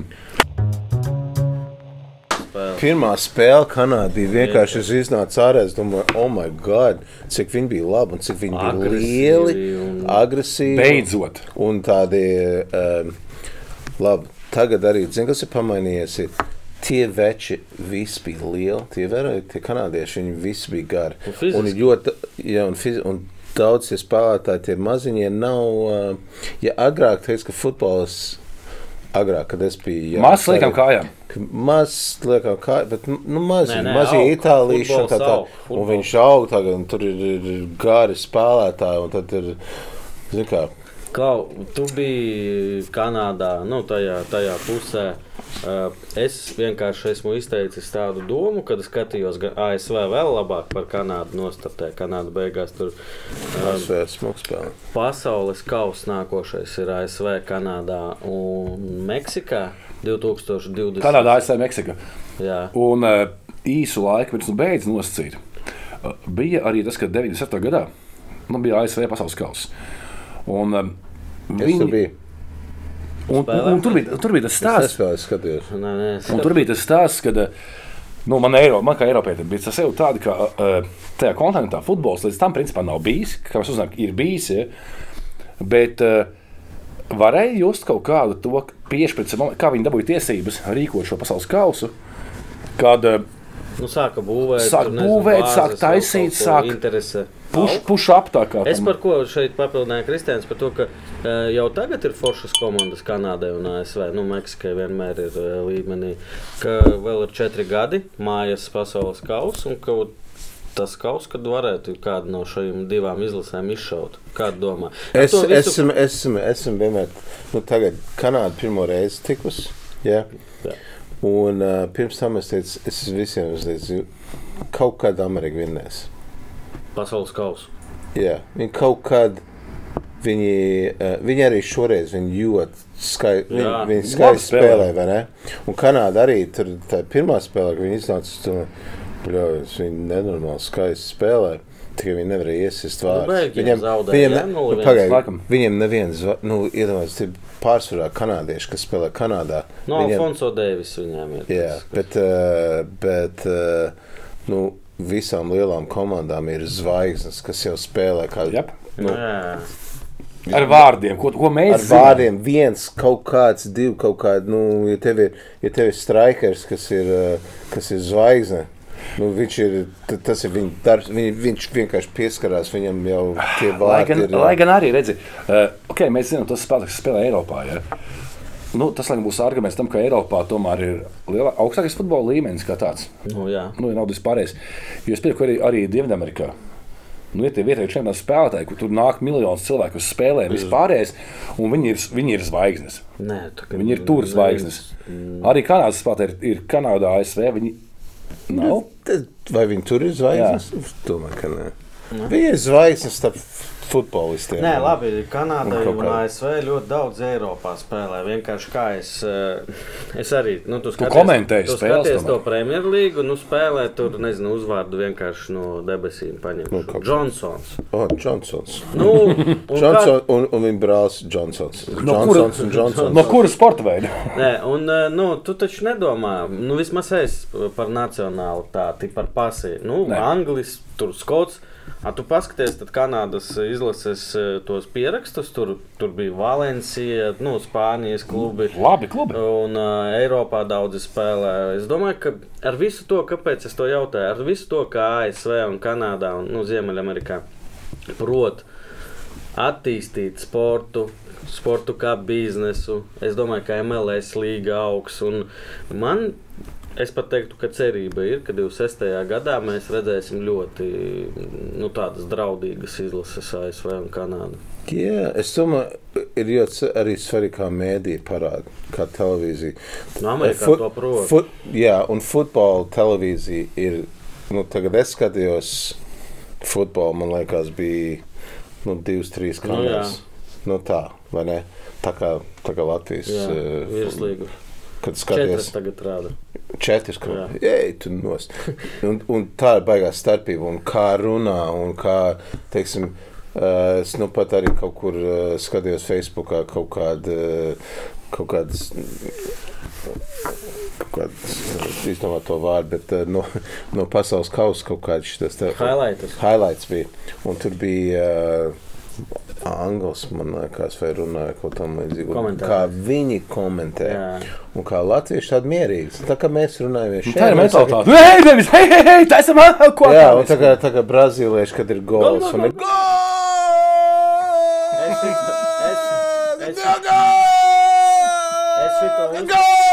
Pirmā spēle Kanādā bija vienkārši es iznācu ārā. Es domāju, oh, my God, cik viņi bija labi un cik viņi bija Agresīvi lieli, un- agresīvi. Beidzot. Un tādi, um, labi, tagad arī, zini, kas ir pamainījies, ir tie veči visi bija lieli, tie vēroja, tie kanādieši, viņi visi bija gari. Un fiziski. Un ļoti, jā, un, fizi, un daudz tie spēlētāji, tie maziņie nav, uh, ja agrāk teica, ka futbols, agrāk, kad es biju, jā, Maz liekam kājām. Maz liekam kājām, bet, nu, mazi, Nē, nē, mazie aug. itālīši, un tā tā, Futbols aug, un futbols. viņš aug tagad, un tur ir, ir gari spēlētāji, un tad ir, zini kā, Klau, tu biji Kanādā, nu, tajā, tajā pusē. Uh, Es vienkārši esmu izteicis tādu domu, kad es skatījos gan A S V vēl labāk par Kanādu nostartē. Kanāda beigās tur um, smuks spēlē. pasaules kausa nākošais ir A S V, Kanādā un Meksikā divtūkstoš divdesmit. Kanādā aizsēja Meksika. Jā. Un uh, īsu laiku pirms beidz nosacīt. Uh, bija arī tas, ka deviņdesmit septītajā gadā nu, bija A S V pasaules kausa. Un um, Es tur biju. Un, un, un tur, bija, tur bija tas Es stāsts. nespēlēju, skatījos. Nē, nē, Un tur bija tas stāsts, ka nu, man, Eiro, man kā Eiropietim bija tas jau tāda, ka uh, tajā kontinentā futbols līdz tam principā nav bijis. Kā mēs uzzinām, ir bijis. Ja? Bet uh, varēja just kaut kādu to piešķirt, kā viņi dabūja tiesības rīkot šo pasaules kausu, kad uh, Nu, sāka būvēt, Sāk tur, nezinu, būvēt, bāzes, sāk vēl taisīt, kaut ko sāk interese. puš, puš ap tā kā. Es par ko šeit papildināju Kristiāns, par to, ka uh, jau tagad ir foršas komandas Kanādai un A S V. Nu, Meksikai vienmēr ir uh, līmenī, ka vēl ir četri gadi, mājas pasaules kaus, un ka tas kaus, kad varētu kādu no šīm divām izlasēm izšaut. Kādu domā? Es visu... esmu, esmu, esmu vienmēr, nu tagad Kanāda pirmo reizi tikus, jā. Jā. Un uh, pirms tam es teicu, es visiem uzteicu, kaut kad Amerika vinnēs. Pasaules kausu. Jā, viņi kaut kad, viņi, uh, viņi arī šoreiz, viņi jūt skai, viņi, Jā. viņi skaisti spēlē. spēlē, vai ne? Un Kanāda arī, tur tā pirmā spēlē, kad viņi iznāca, tur, bļaujas, viņi nenormāli skaisti spēlē, tikai viņi nevarēja iesist Nu, vārdus. beigās Viņiem, zaudēja, viņiem, jā, ne- nulle nu, viens. pagaid, Laikam. viņiem neviens, zva- nu, iedomājies, tie pārsvarā kanādieši, kas spēlē Kanādā. No viņiem, Alfonso Deivis viņiem ir. jā, tas, kas- bet, uh, bet uh, nu, visām lielām komandām ir zvaigznes, kas jau spēlē kā, Jep. nu, Jā. Ar vārdiem, ko, ko mēs ar vārdiem viens, kaut kāds, divi, kaut kādi, nu, ja tev ir, ja tev ir strikers, kas ir, uh, kas ir zvaigzne, nu, viņš ir, t- tas ir viņa darbs, viņ, viņš vienkārši pieskarās, viņam jau tie Lai vārdi gan, ir. lai gan arī, redzi, uh, ok, mēs zinām, tas spēlētājs, kas spēlē Eiropā, ja? Nu, tas, laikam, būs arguments tam, ka Eiropā tomēr ir lielā, augstākais futbola līmenis kā tāds. Nu, jā. Nu, ja nav vispārējais. Jo es pieņemu, ka arī, arī Dienvidamerikā. Nu, ir tie vietēji čempionāti spēlētāji, kur tur nāk miljonus cilvēku uz spēlēm, vispārējais, un viņi ir, viņi ir zvaigznes. Nē, tā, ka- Viņi ir tur zvaigznes. Arī Kanādas spēlētāji ir, ir Kanādā, A S V. Viņi nav. Tad vai viņi tur ir zvaigznes? Es domāju, ka nē. Viņi ir zvaigznes starp futbolistiem. Nē, labi, Kanādai Un kaut un kā- A S V ļoti daudz Eiropā spēlē. Vienkārši kā es, eh, es arī, nu, tu skaties, komentēji tu spēles skaties to tomēr. Premjerlīgu, nu, spēlē tur, nezinu, uzvārdu vienkārši no debesīm paņem. Nu, kaut kā. Johnsons. O, Johnsons. Nu, un Johnson, un, un viņa brālis Johnsons. No kura- Johnsons un Johnsons. No kuras sporta veida? Nē, un eh, nu, tu taču nedomā, nu, vismaz es par nacionālitāti, par pasi. Nu, Nē. Anglis, tur Skots. A, tu paskaties, tad Kanādas izlases eh, tos pierakstus. Tur, tur bija Valencija, nu, Spānijas klubi. Labi, klubi. Un uh, Eiropā daudzi spēlē. Es domāju, ka ar visu to, kāpēc es to jautāju, ar visu to, kā A S V un Kanādā un nu, Ziemeļamerikā prot attīstīt sportu, sportu kā biznesu. Es domāju, ka M L S līga augs. Un man, es pat teiktu, ka cerība ir, ka divdesmit sestajā gadā mēs redzēsim ļoti nu, tādas draudīgas izlases A S V un Kanādu. Jā, es domāju, ir ļoti arī svarīgi, kā mēdīja parāda, kā televīzija. Nu, Amerikā Fut- to prot. fut- Jā, un futbola televīzija ir, nu, tagad es skatījos futbolu, man liekas, bija, nu, divas, trīs Nu, jā. kameras. Nu, tā, vai ne? Tā kā, tā kā Latvijas, Jā, eh, virslīga. kad Četras skaties. tagad rāda. Četras kameras. Ej, tu nost. Un, un tā ir baigā starpība, un kā runā, un kā, teiksim, uh, es nu pat arī kaut kur uh, skatījos Facebookā kaut kādu, uh, kaut kādas, kaut kādas, izdomā to vārdu, bet uh, no, no pasaules kausa kaut kāds šitas te- Highlights. highlights bija, un tur bija uh, Angls, man liekas, vai runāja kaut tam līdzīgu. Komentāri. Kā viņi komentē. Jā. Un kā latvieši tādi mierīgi. Tā kā mēs runājam šeit. Tā ir mentalitāte. Hei, nevis, hei, hei, hei, tā esam, ah, ko Jā, tā un tā kā, tā kā brazīlieši, kad ir gols. Gol, Un gol, ir Es šito- es- es- es šito uz-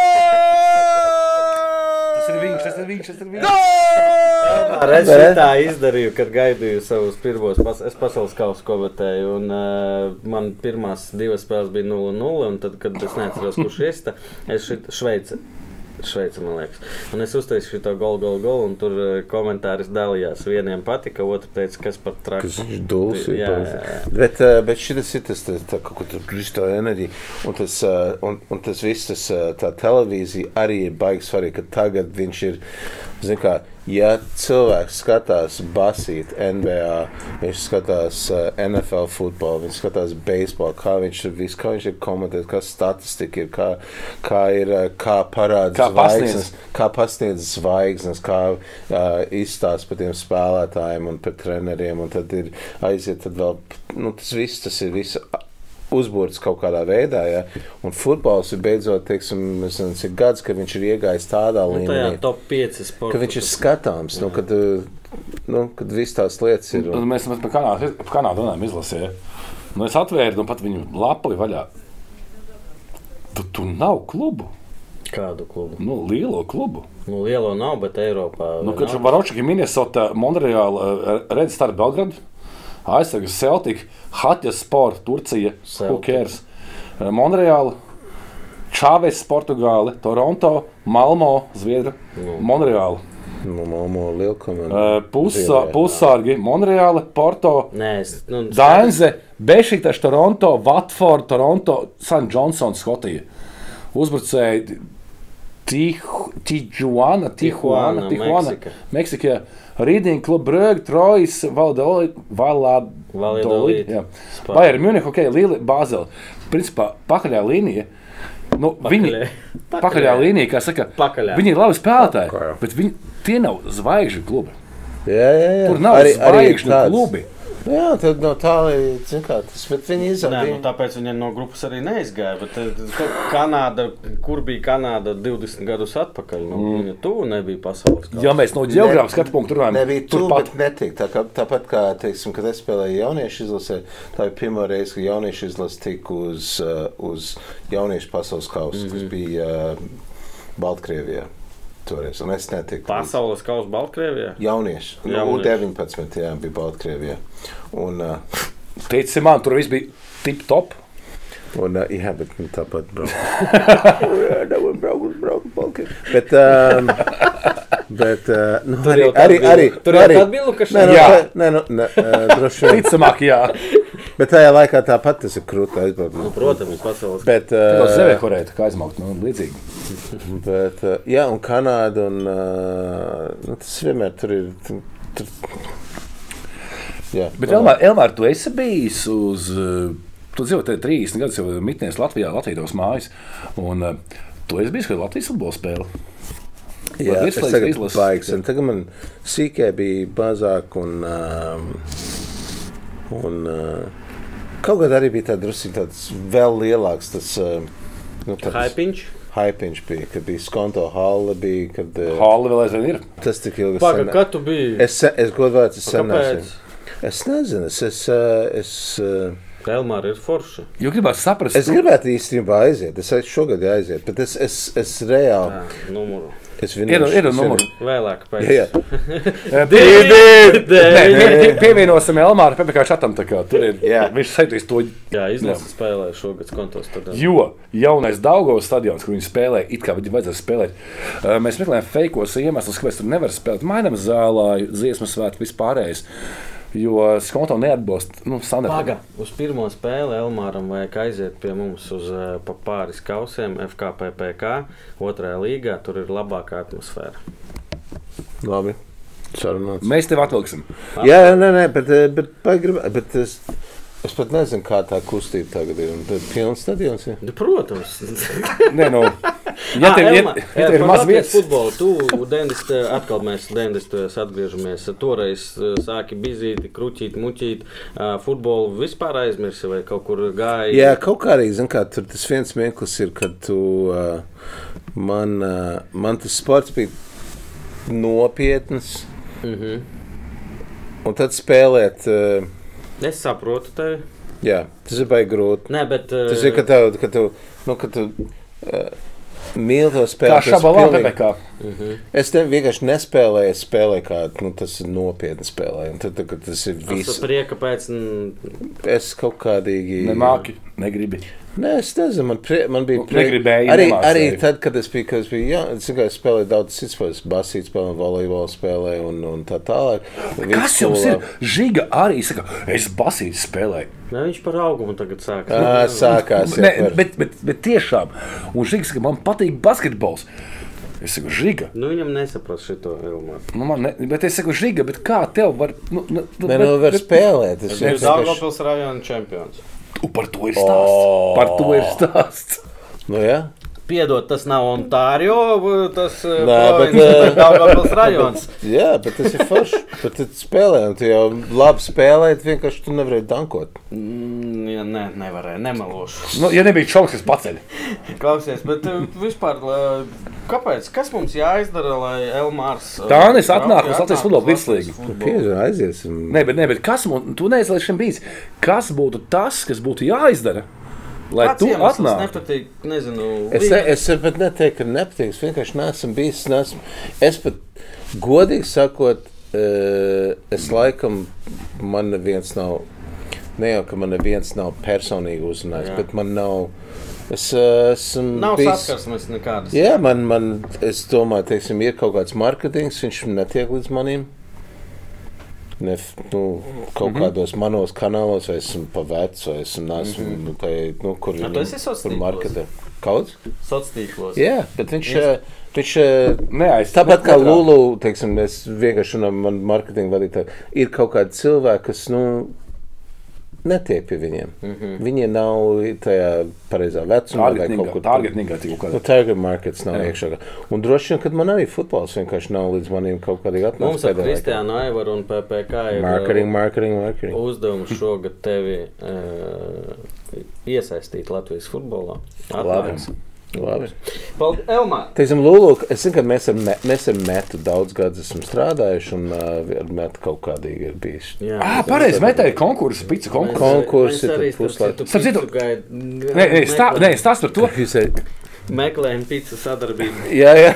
Tas ir viņš, tas ir viņš, tas ir viņš. Es tā izdarīju, kad gaidīju savus pirmos pas es pasaules kausu komentēju. Un, uh, man pirmās divas spēles bija nulle nulle. Un tad, kad es neatceros, kurš iesta, es šeit Šveice. Šveice, man liekas. Un es uztaisu šo golu, golu, golu. Un tur uh, komentāris dalījās. Vieniem patika, otru teica, kas par traku. kas viņš dūls. ir Jā, tāds. jā, jā. Bet, uh, bet šitas ir tas, tas tā, kaut ko tur kristā enerģija. Un tas, uh, un, un tas viss, tas, uh, tā televīzija arī ir baigi svarīgi, ka tagad viņš ir, zin kā, ja cilvēks skatās basīt N B A, viņš skatās uh, N F L futbolu, viņš skatās beisbolu, kā viņš ir viss, kā viņš ir komentēt, kā statistika ir, kā, kā ir, uh, kā parāda Kā zvaigznes, pasniedz. kā pasniedz zvaigznes, kā uh, izstāst par tiem spēlētājiem un par treneriem, un tad ir aiziet, tad vēl, nu, tas viss, tas ir viss uzbūrts kaut kādā veidā, ja? Un futbols ir beidzot, teiksim, nezinu, cik gads, ka viņš ir iegājis tādā Nu, līmenī, tajā top pieci sporta. ka viņš ir skatāms, nu, kad, nu, kad viss tās lietas ir. Un... Mēs par Kanādu, par Kanādu runājam izlasē. Nu, es atvēru, nu, pat viņu lapali vaļā. Tu, tu nav klubu. Kādu klubu? Nu, lielo klubu. Nu, lielo nav, bet Eiropā. Nu, kad Varočaki, Minnesota, Montreāla, Red Star Belgradu, aizsargas Celtic, Hatjas Sport, Turcija, who cares, Montreāla, Čāves, Portugāle, Toronto, Malmo, Zviedra, Nu. Montreāla. Nu, Malmo liela komanda. Uh, Pusa, Pusārgi, Montreāla, Porto, Nē, es... Nu, Dainze, Bešiktaš, Toronto, Watford, Toronto, San Johnson, Skotija. Uzbrucēji Tijuana, Tijuana, Tijuana, Meksika. Meksika, Reading Club, Brøg, Trojas, Valladolid, Valladolid, Valladolid. jā. Spānija. Bayern Munich, ok, Lille, Bāzeli. Principā pakaļā līnija, nu, viņi, Pakaļē. pakaļā līnija, kā saka, Pakaļā. viņi ir labi spēlētāji, Pakaļā. bet viņi, tie nav zvaigžņu klubi. Jā, jā, jā. Tur nav Arī- arī zvaigžņu tāds. klubi. Jā, tad no tālī, zin kā, tas, bet viņi Nē, izādīja. nu, tāpēc viņi no grupas arī neizgāja. Bet eh, Kanāda, kur bija Kanāda divdesmit gadus atpakaļ? Nu, mm. Viņa tuvu nebija pasaules kausa. Ja mēs no ģeogrāfijas skatu punktu runājam, Nebija tu, turpat. bet netika. Tā kā, tāpat kā, teiksim, kad es spēlēju jauniešu izlasē, tā ir pirmā reize, ka jauniešu izlase tika uz, uh, uz jauniešu pasaules kausa, mm -hmm. kas bija uh, Baltkrievijā toreiz, un es netiku. Pasaules kausa Baltkrievijā? Jaunieši. Nu, Jaunieši. U deviņpadsmit, jā, bija Baltkrievijā. Un, uh, Teici man, tur viss bija tip top. un uh, jā, bet nu, tāpat braucu. Jā, nevar braukt, braukt, Baltkrievijā. Bet, um, bet, uh, nu, Tur arī, jau arī, tāda arī, bija- tur jau arī, tāda bija Lukašenko. Nē, nu, Jā. tā- nē, nu, ne, uh, droši vien. Ticamāk, jā. Bet tajā laikā tāpat tas ir krūti aizbraukt. Nu, protams, pasaules Bet, Tā uh, zeme korēta, kā aizmaukt, nu, līdzīgi. bet uh, jā, un Kanāda, un uh, nu, tas vienmēr tur ir. Tur, tur, jā, Bet, Elmār, Elmār, tu esi bijis uz, uh, tu dzīvo te trīsdesmit gadus jau mitnēs Latvijā, Latvijas mājas, un uh, tu esi bijis, kad Latvijas futbola spēle. jā, Vai es virslīgas tagad izlases? baigs, un tagad man sīkē bija mazāk, un, um, un uh, kaut kad arī bija tā drusīgi tāds vēl lielāks, tas, uh, nu, tāds Haipiņš. Haipiņš bija, kad bija Skonto Halle, bija, kad uh, Hāli vēl aizvien ir. tas tik ilgi Paga, sen- kad tu biji? Es, se- es godvārds, es sen Kāpēc? esmu. Es nezinu, es, es, uh, es, uh, Elmāra ir forša. Jo gribētu saprast, es gribētu īstenībā aiziet, es aiz- šogad aiziet, bet es, es, es reāli, Jā, numuru. es ir, vienošu- ir es numuru. Vēlāk pēc. Jā, Nē, Divi! pie- pie- Pievienosim Elmāru P P K čatam, tā kā tur ir. Jā. Viņš saitīs to, Jā, izlasa spēlē šogad kontos. Tad, jo jaunais Daugavas stadions, kur viņi spēlē, it kā viņi vajadzētu spēlēt. uh, Mēs meklējam feikos iemeslus, kāpēc tur nevar spēlēt. Mainam zālā, dziesmu svētku, vispārējais. Jo Skonto neatbilst, nu, standartam. Paga, uz pirmo spēli Elmāram vajag aiziet pie mums uz uh, pa pāris kausiem F K P P K, otrajā līgā. Tur ir labākā atmosfēra. labi, sarunāts. Mēs tev atvilksim. Jā, jā, nē, nē, bet, eh, bet, pagrib, bet es, es pat nezinu, kā tā kustība tagad ir. Un tad pilns stadions, jā. Nu, protams. Nē, nu, ja tev, ja, Elmar, ja tev ir maz vietas, futbolu, tu deviņdesmit, atkal mēs deviņdesmitajos atgriežamies. Toreiz uh, sāki bizīti, kruķīt, muķīt. Uh, futbolu vispār aizmirsi vai kaut kur gāji? Jā, kaut kā arī, zin kā, tur tas viens mirklis ir, kad tu, uh, man, uh, man tas sports bija nopietns, Mhm. un tad spēlēt, uh, Es saprotu tevi. jā, tas ir baigi grūti. Nē, bet... Uh, Tas ir, ka tev, ka tu, nu, ka tu uh, mīli to kā spēlēt. tas šabalā pilnīgi- P P K. Mhm. Es ne, vienkārši nespēlēju, es spēlēju kā, nu, tas ir nopietni spēlēju. Un tad, kad tas ir Es viss, prieka pēc... mm, es kaut kādīgi... Nemāki, negribi. Nē, es nezinu, man, prie, man bija Nu, negribēji, arī, nemācēji. arī tad, kad es biju, kad es biju, jā, es tikai spēlēju daudz cits spēlēs, basīt spēlēju, volejbolu spēlēju un, un tā tālāk. Kas jums ir? Žiga arī saka, es basīti spēlēju. Nē, viņš par augumu tagad sāk. Ā, sākās, jā, Ne, par, bet, bet, bet tiešām, un Žiga saka, man patīk basketbols. Es saku, Žiga. Nu, viņam nesaprast šito Elmāru. Nu, man ne, bet es saku, Žiga, bet kā tev var... Nu, nu, nu, ne, nu, var spēlēt. Es Tas ir vienkārši- Daugavpils rajona čempions. U, par to ir stāsts. O. Par to ir stāsts. Nu, jā. Piedod, tas nav Ontārio, tas Nē, bet, ir Daugavpils rajons. Jā, bet tas ir forši. Bet tu spēlē, un tu jau labi spēlēt, vienkārši tu nevarēji dankot. Mm, ja, ne, nevarēja, nemelošu. Nu, ja nebija šauks, kas paceļ. Klausies, bet uh, vispār, uh, kāpēc? Kas mums jāizdara, lai Elmārs... Uh, Tānis atnāk uz Latvijas futbola virslīgu. Pieži, aiziesim. Nē, bet, ne, bet kas mums, tu neesi līdz šim bijis, kas būtu tas, kas būtu jāizdara? Lai Kāds tu iemesls atnāk. nepatīk, nezinu... Es, ne, es pat neteiktu, ka nepatīk. Es vienkārši neesmu bijis. Neesmu, es pat godīgi sakot, es laikam man neviens nav, ne jau, ka man neviens nav personīgi uzrunājis, Jā. bet man nav, es esmu Nav bijis. saskarsmes nekādas. Jā, man, man, es domāju, teiksim, ir kaut kāds marketings, viņš netiek līdz manim. Ne, nu, kaut mm -hmm. kādos manos kanālos, vai esmu pa vecu, vai esmu nesmu, mm -hmm. nu, tai, nu, kur A, tu esi sociālos marketē. Kaut? Sociālos. Jā, bet viņš, Yes. viņš Neaiz- tāpat kā netrā. Lulu, teiksim, es vienkārši runāju, man marketinga vadītāji, ir kaut kādi cilvēki, kas, nu, netiek pie viņiem. Mm -hmm. Viņi nav tajā pareizā vecumā vai kaut kur Targetningā tik Nu, kādā. target markets nav Jā. iekšā. Un droši vien, kad man arī futbols vienkārši nav līdz maniem kaut kādīgi atnācis. Mums ar Kristiānu Aivaru un P P K ir Marketing, marketing, marketing. uzdevums šogad tevi uh, iesaistīt Latvijas futbolā. Labi. Atnāks. Labi. Paldies, Elmār! Teiksim, Lulu, es zinu, ka mēs ar, me, mēs ar Metu daudz gadus esam strādājuši, un uh, ar Metu kaut kādīgi ir bijis. Jā. Ā, pareizi, metēja konkursu, pizza konkursu. konkursi, Mēs arī tad puslaik- starp citu Starp citu- pizzu gaid- Nē, nē, stā, nē, stāst par to. Jūs ej- Meklējam pizza sadarbību. Jā, jā.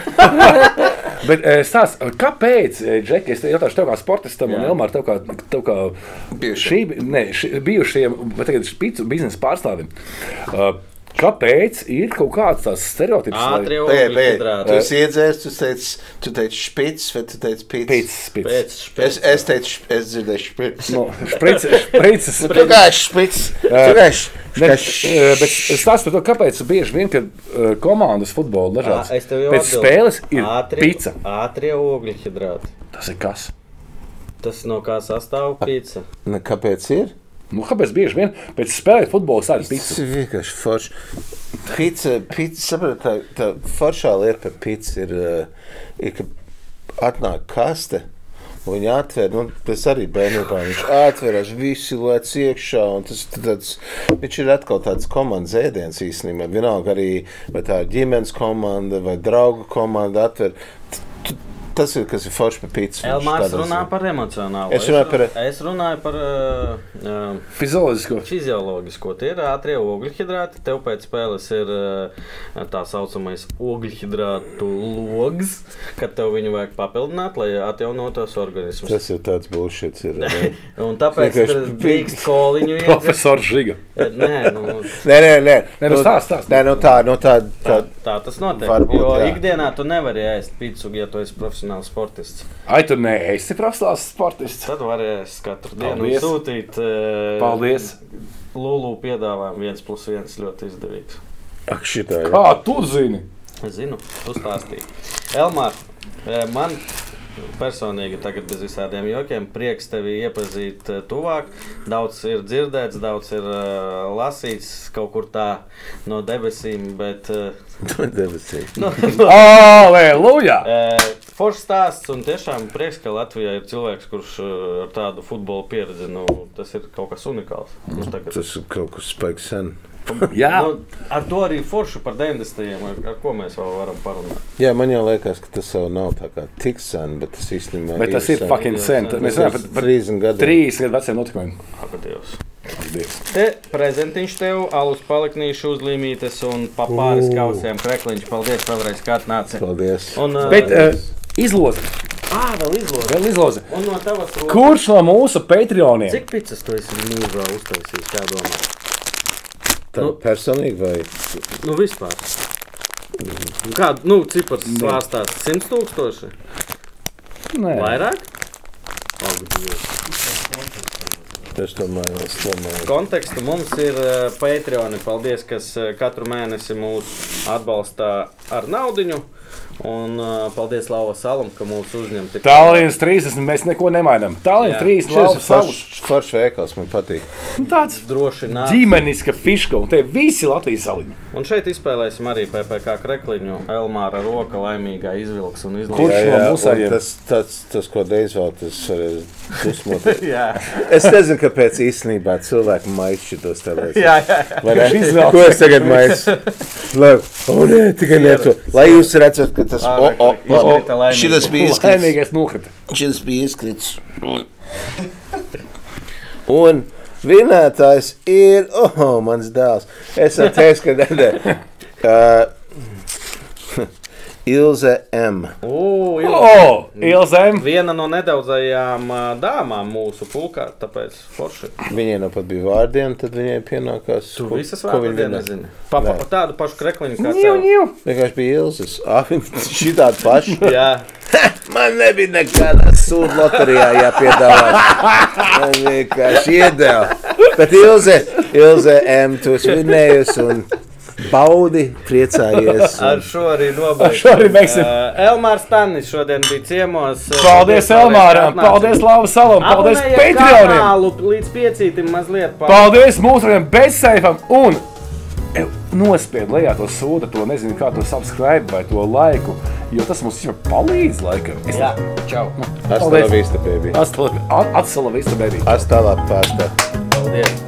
Bet eh, stāst, kāpēc, eh, Džeki, es te jautāšu tev kā sportistam un Jā. Elmār, tev kā, tev kā šī, ne, šī, bijušajiem, bet tagad špicu biznesa pārstāvim. Uh, Kāpēc ir kaut kāds tās stereotips? Ātrie Pēc, pēc, tu ogļhidrāti. esi iedzēris, tu teici, tu teici špits, vai tu teici pits? Pēc, pēc. Pēc Es, špēc. es teicu, es dzirdēju špits. No, šprices, šprices. Tu kā špits? Tu kā š- Ne, kā eh, š- bet stāst par to, kāpēc bieži vien, kad uh, komandas futbola dažādas Ā, es tev jau pēc atbildu. spēles ir Ātrie- pizza. Ātrie ogļhidrāti. Tas ir kas? Tas no kā sastāv pizza. Ne, kāpēc ir? Nu, kāpēc bieži vien pēc spēles futbola sāda Tas pizza? ir vienkārši forši. Pizza, pizza, saprot, tā, tā foršā lieta par pizza ir, uh, ir, ka atnāk kaste, un viņi atver, nu, tas arī bērnībā, viņš atveras visi lēc iekšā, un tas tāds, viņš ir atkal tāds komandas ēdiens īstenībā. Vienalga arī, vai tā ir ģimenes komanda, vai draugu komanda atver. T- t- Tas ir, kas ir forši par pizzu. Elmārs runā par emocionālu. Es runāju par- Es runāju par uh, uh, Fizioloģisko. fizioloģisko. Tie ir ātrie ogļhidrāti. Tev pēc spēles ir uh, tā saucamais ogļhidrātu logs, kad tev viņu vajag papildināt, lai atjaunotos organismus. Tas ir tāds bullshit. Ir, ne? Un tāpēc Vienkārši tur drīkst koliņu iedzert. Profesors Žiga. Nē, nu, Nē, nē, nē. Nē, nu stāst, stāst. Nē, no tā, no tā, tā, tā. tā tas notiek. Varbūt, jo jā. ikdienā tu nevari ēst pizzu, ja tu esi profesionāls sportists. Ai, tu neesi profesionāls sportists. Tad varēs katru dienu Paldies. sūtīt uh, Paldies. Lulu piedāvājumu viens plus viens ļoti izdevīgs. Ak, šitā, jā. Kā tu zini? Es zinu, tu stāstīji. Elmār, eh, man personīgi tagad bez visādiem jokiem prieks tevi iepazīt eh, tuvāk. Daudz ir dzirdēts, daudz ir uh, lasīts kaut kur tā no debesīm, bet uh, Debesī. nu, Aleluja! uh, foršs stāsts un tiešām prieks, ka Latvijā ir cilvēks, kurš uh, ar tādu futbola pieredzi, nu, tas ir kaut kas unikāls. Nu, tagad, Tas ir kaut kas spēks sen. Jā, nu, ar to arī foršu par deviņdesmitajiem, ar, ar ko mēs vēl varam parunāt. Jā, man jau liekas, ka tas jau nav tā kā tik sen, bet tas īstenībā bet tas ir sen. fucking sen. Tad Mēs runājam par, par trīsdesmit gadiem. trīs gadu veciem notikumiem. Ak, Dievs. Paldies. Te prezentiņš tev, alus paliknīšu uzlīmītes un papāris kausiem krekliņš. Paldies, pavreiz, kā atnāci. Paldies. Un, uh, Bet uh, izloze. ā, vēl izlūdzu. Vēl izloze. Un no tavas rokas. Kurš no mūsu Patreoniem? Cik pizzas tu esi mūžā uztaisījis, kā domā? Tā nu- personīgi vai? Nu, vispār. Kā, nu, cipars svārstās? Simts tūkstoši? Nē. Vairāk? Ak, Dievs. Es domāju, es domāju. Kontekstu mums ir uh, Patreoni. Paldies, kas uh, katru mēnesi mūs atbalsta ar naudiņu. Un uh, paldies Lauva salam, ka mūs uzņem. Tik... Tallinas trīsdesmit mēs neko nemainām. Tallinas trīsdesmit Lauva salam. Foršs veikals, man patīk. Nu, tāds droši nāk. ģimeniska fiška, un te visi Latvijas saliņi. Un šeit izspēlēsim arī P P K krekliņu. Elmāra roka laimīgā izvilks un izlīdz. Kurš no musējiem? Tas, tas, tas, ko Deizvēl, tas varēs dusmot. Jā. Es nezinu, kāpēc īstenībā cilvēki maisa šitos telēs. Jā, jā, jā. Vai ne? Ko es tagad maisu? Lai, o nē, tikai ne to. Lai jūs redzat, ka tas, o, o, o, šitas bija izkrits. Laimīgais nokrita. Šitas bija izkrits. Un vinētājs ir, oh, mans dēls. Es atteicu, ka nedē. Uh, Ilze M. O, O, Ilze M. Viena no nedaudzajām uh, dāmām mūsu pulkā, tāpēc forši. Viņai no pat bija vārdiena, tad viņai pienākās. Tu ko- visas ko vārdu viņa dienu vinē. nezini. Papa, Nē. tādu pašu krekliņu kā Ņiu, tev. ņiu. Vienkārši bija Ilzes. Ah, šitādi paši. Jā. Man nebija nekādā sūdu loterijā jāpiedāvā. Man vienkārši iedēva. Bet Ilze, Ilze M, tu esi vinējusi un baudi, priecājies. Ar šo arī nobeigsim. Ar šo arī beigsim. Uh, Elmārs Tannis šodien bija ciemos. Paldies Elmāram, paldies Lauva salam, paldies Patreoniem. Kanālu līdz piecītim mazliet. Paldies mūsu bezseifam un nospied lejā to soda, to nezinu, kā to subscribe vai to laiku, jo tas mums jau palīdz laikam. Es Jā, čau. Hasta la vista, baby. Hasta la vista, baby. Hasta la pasta. Paldies.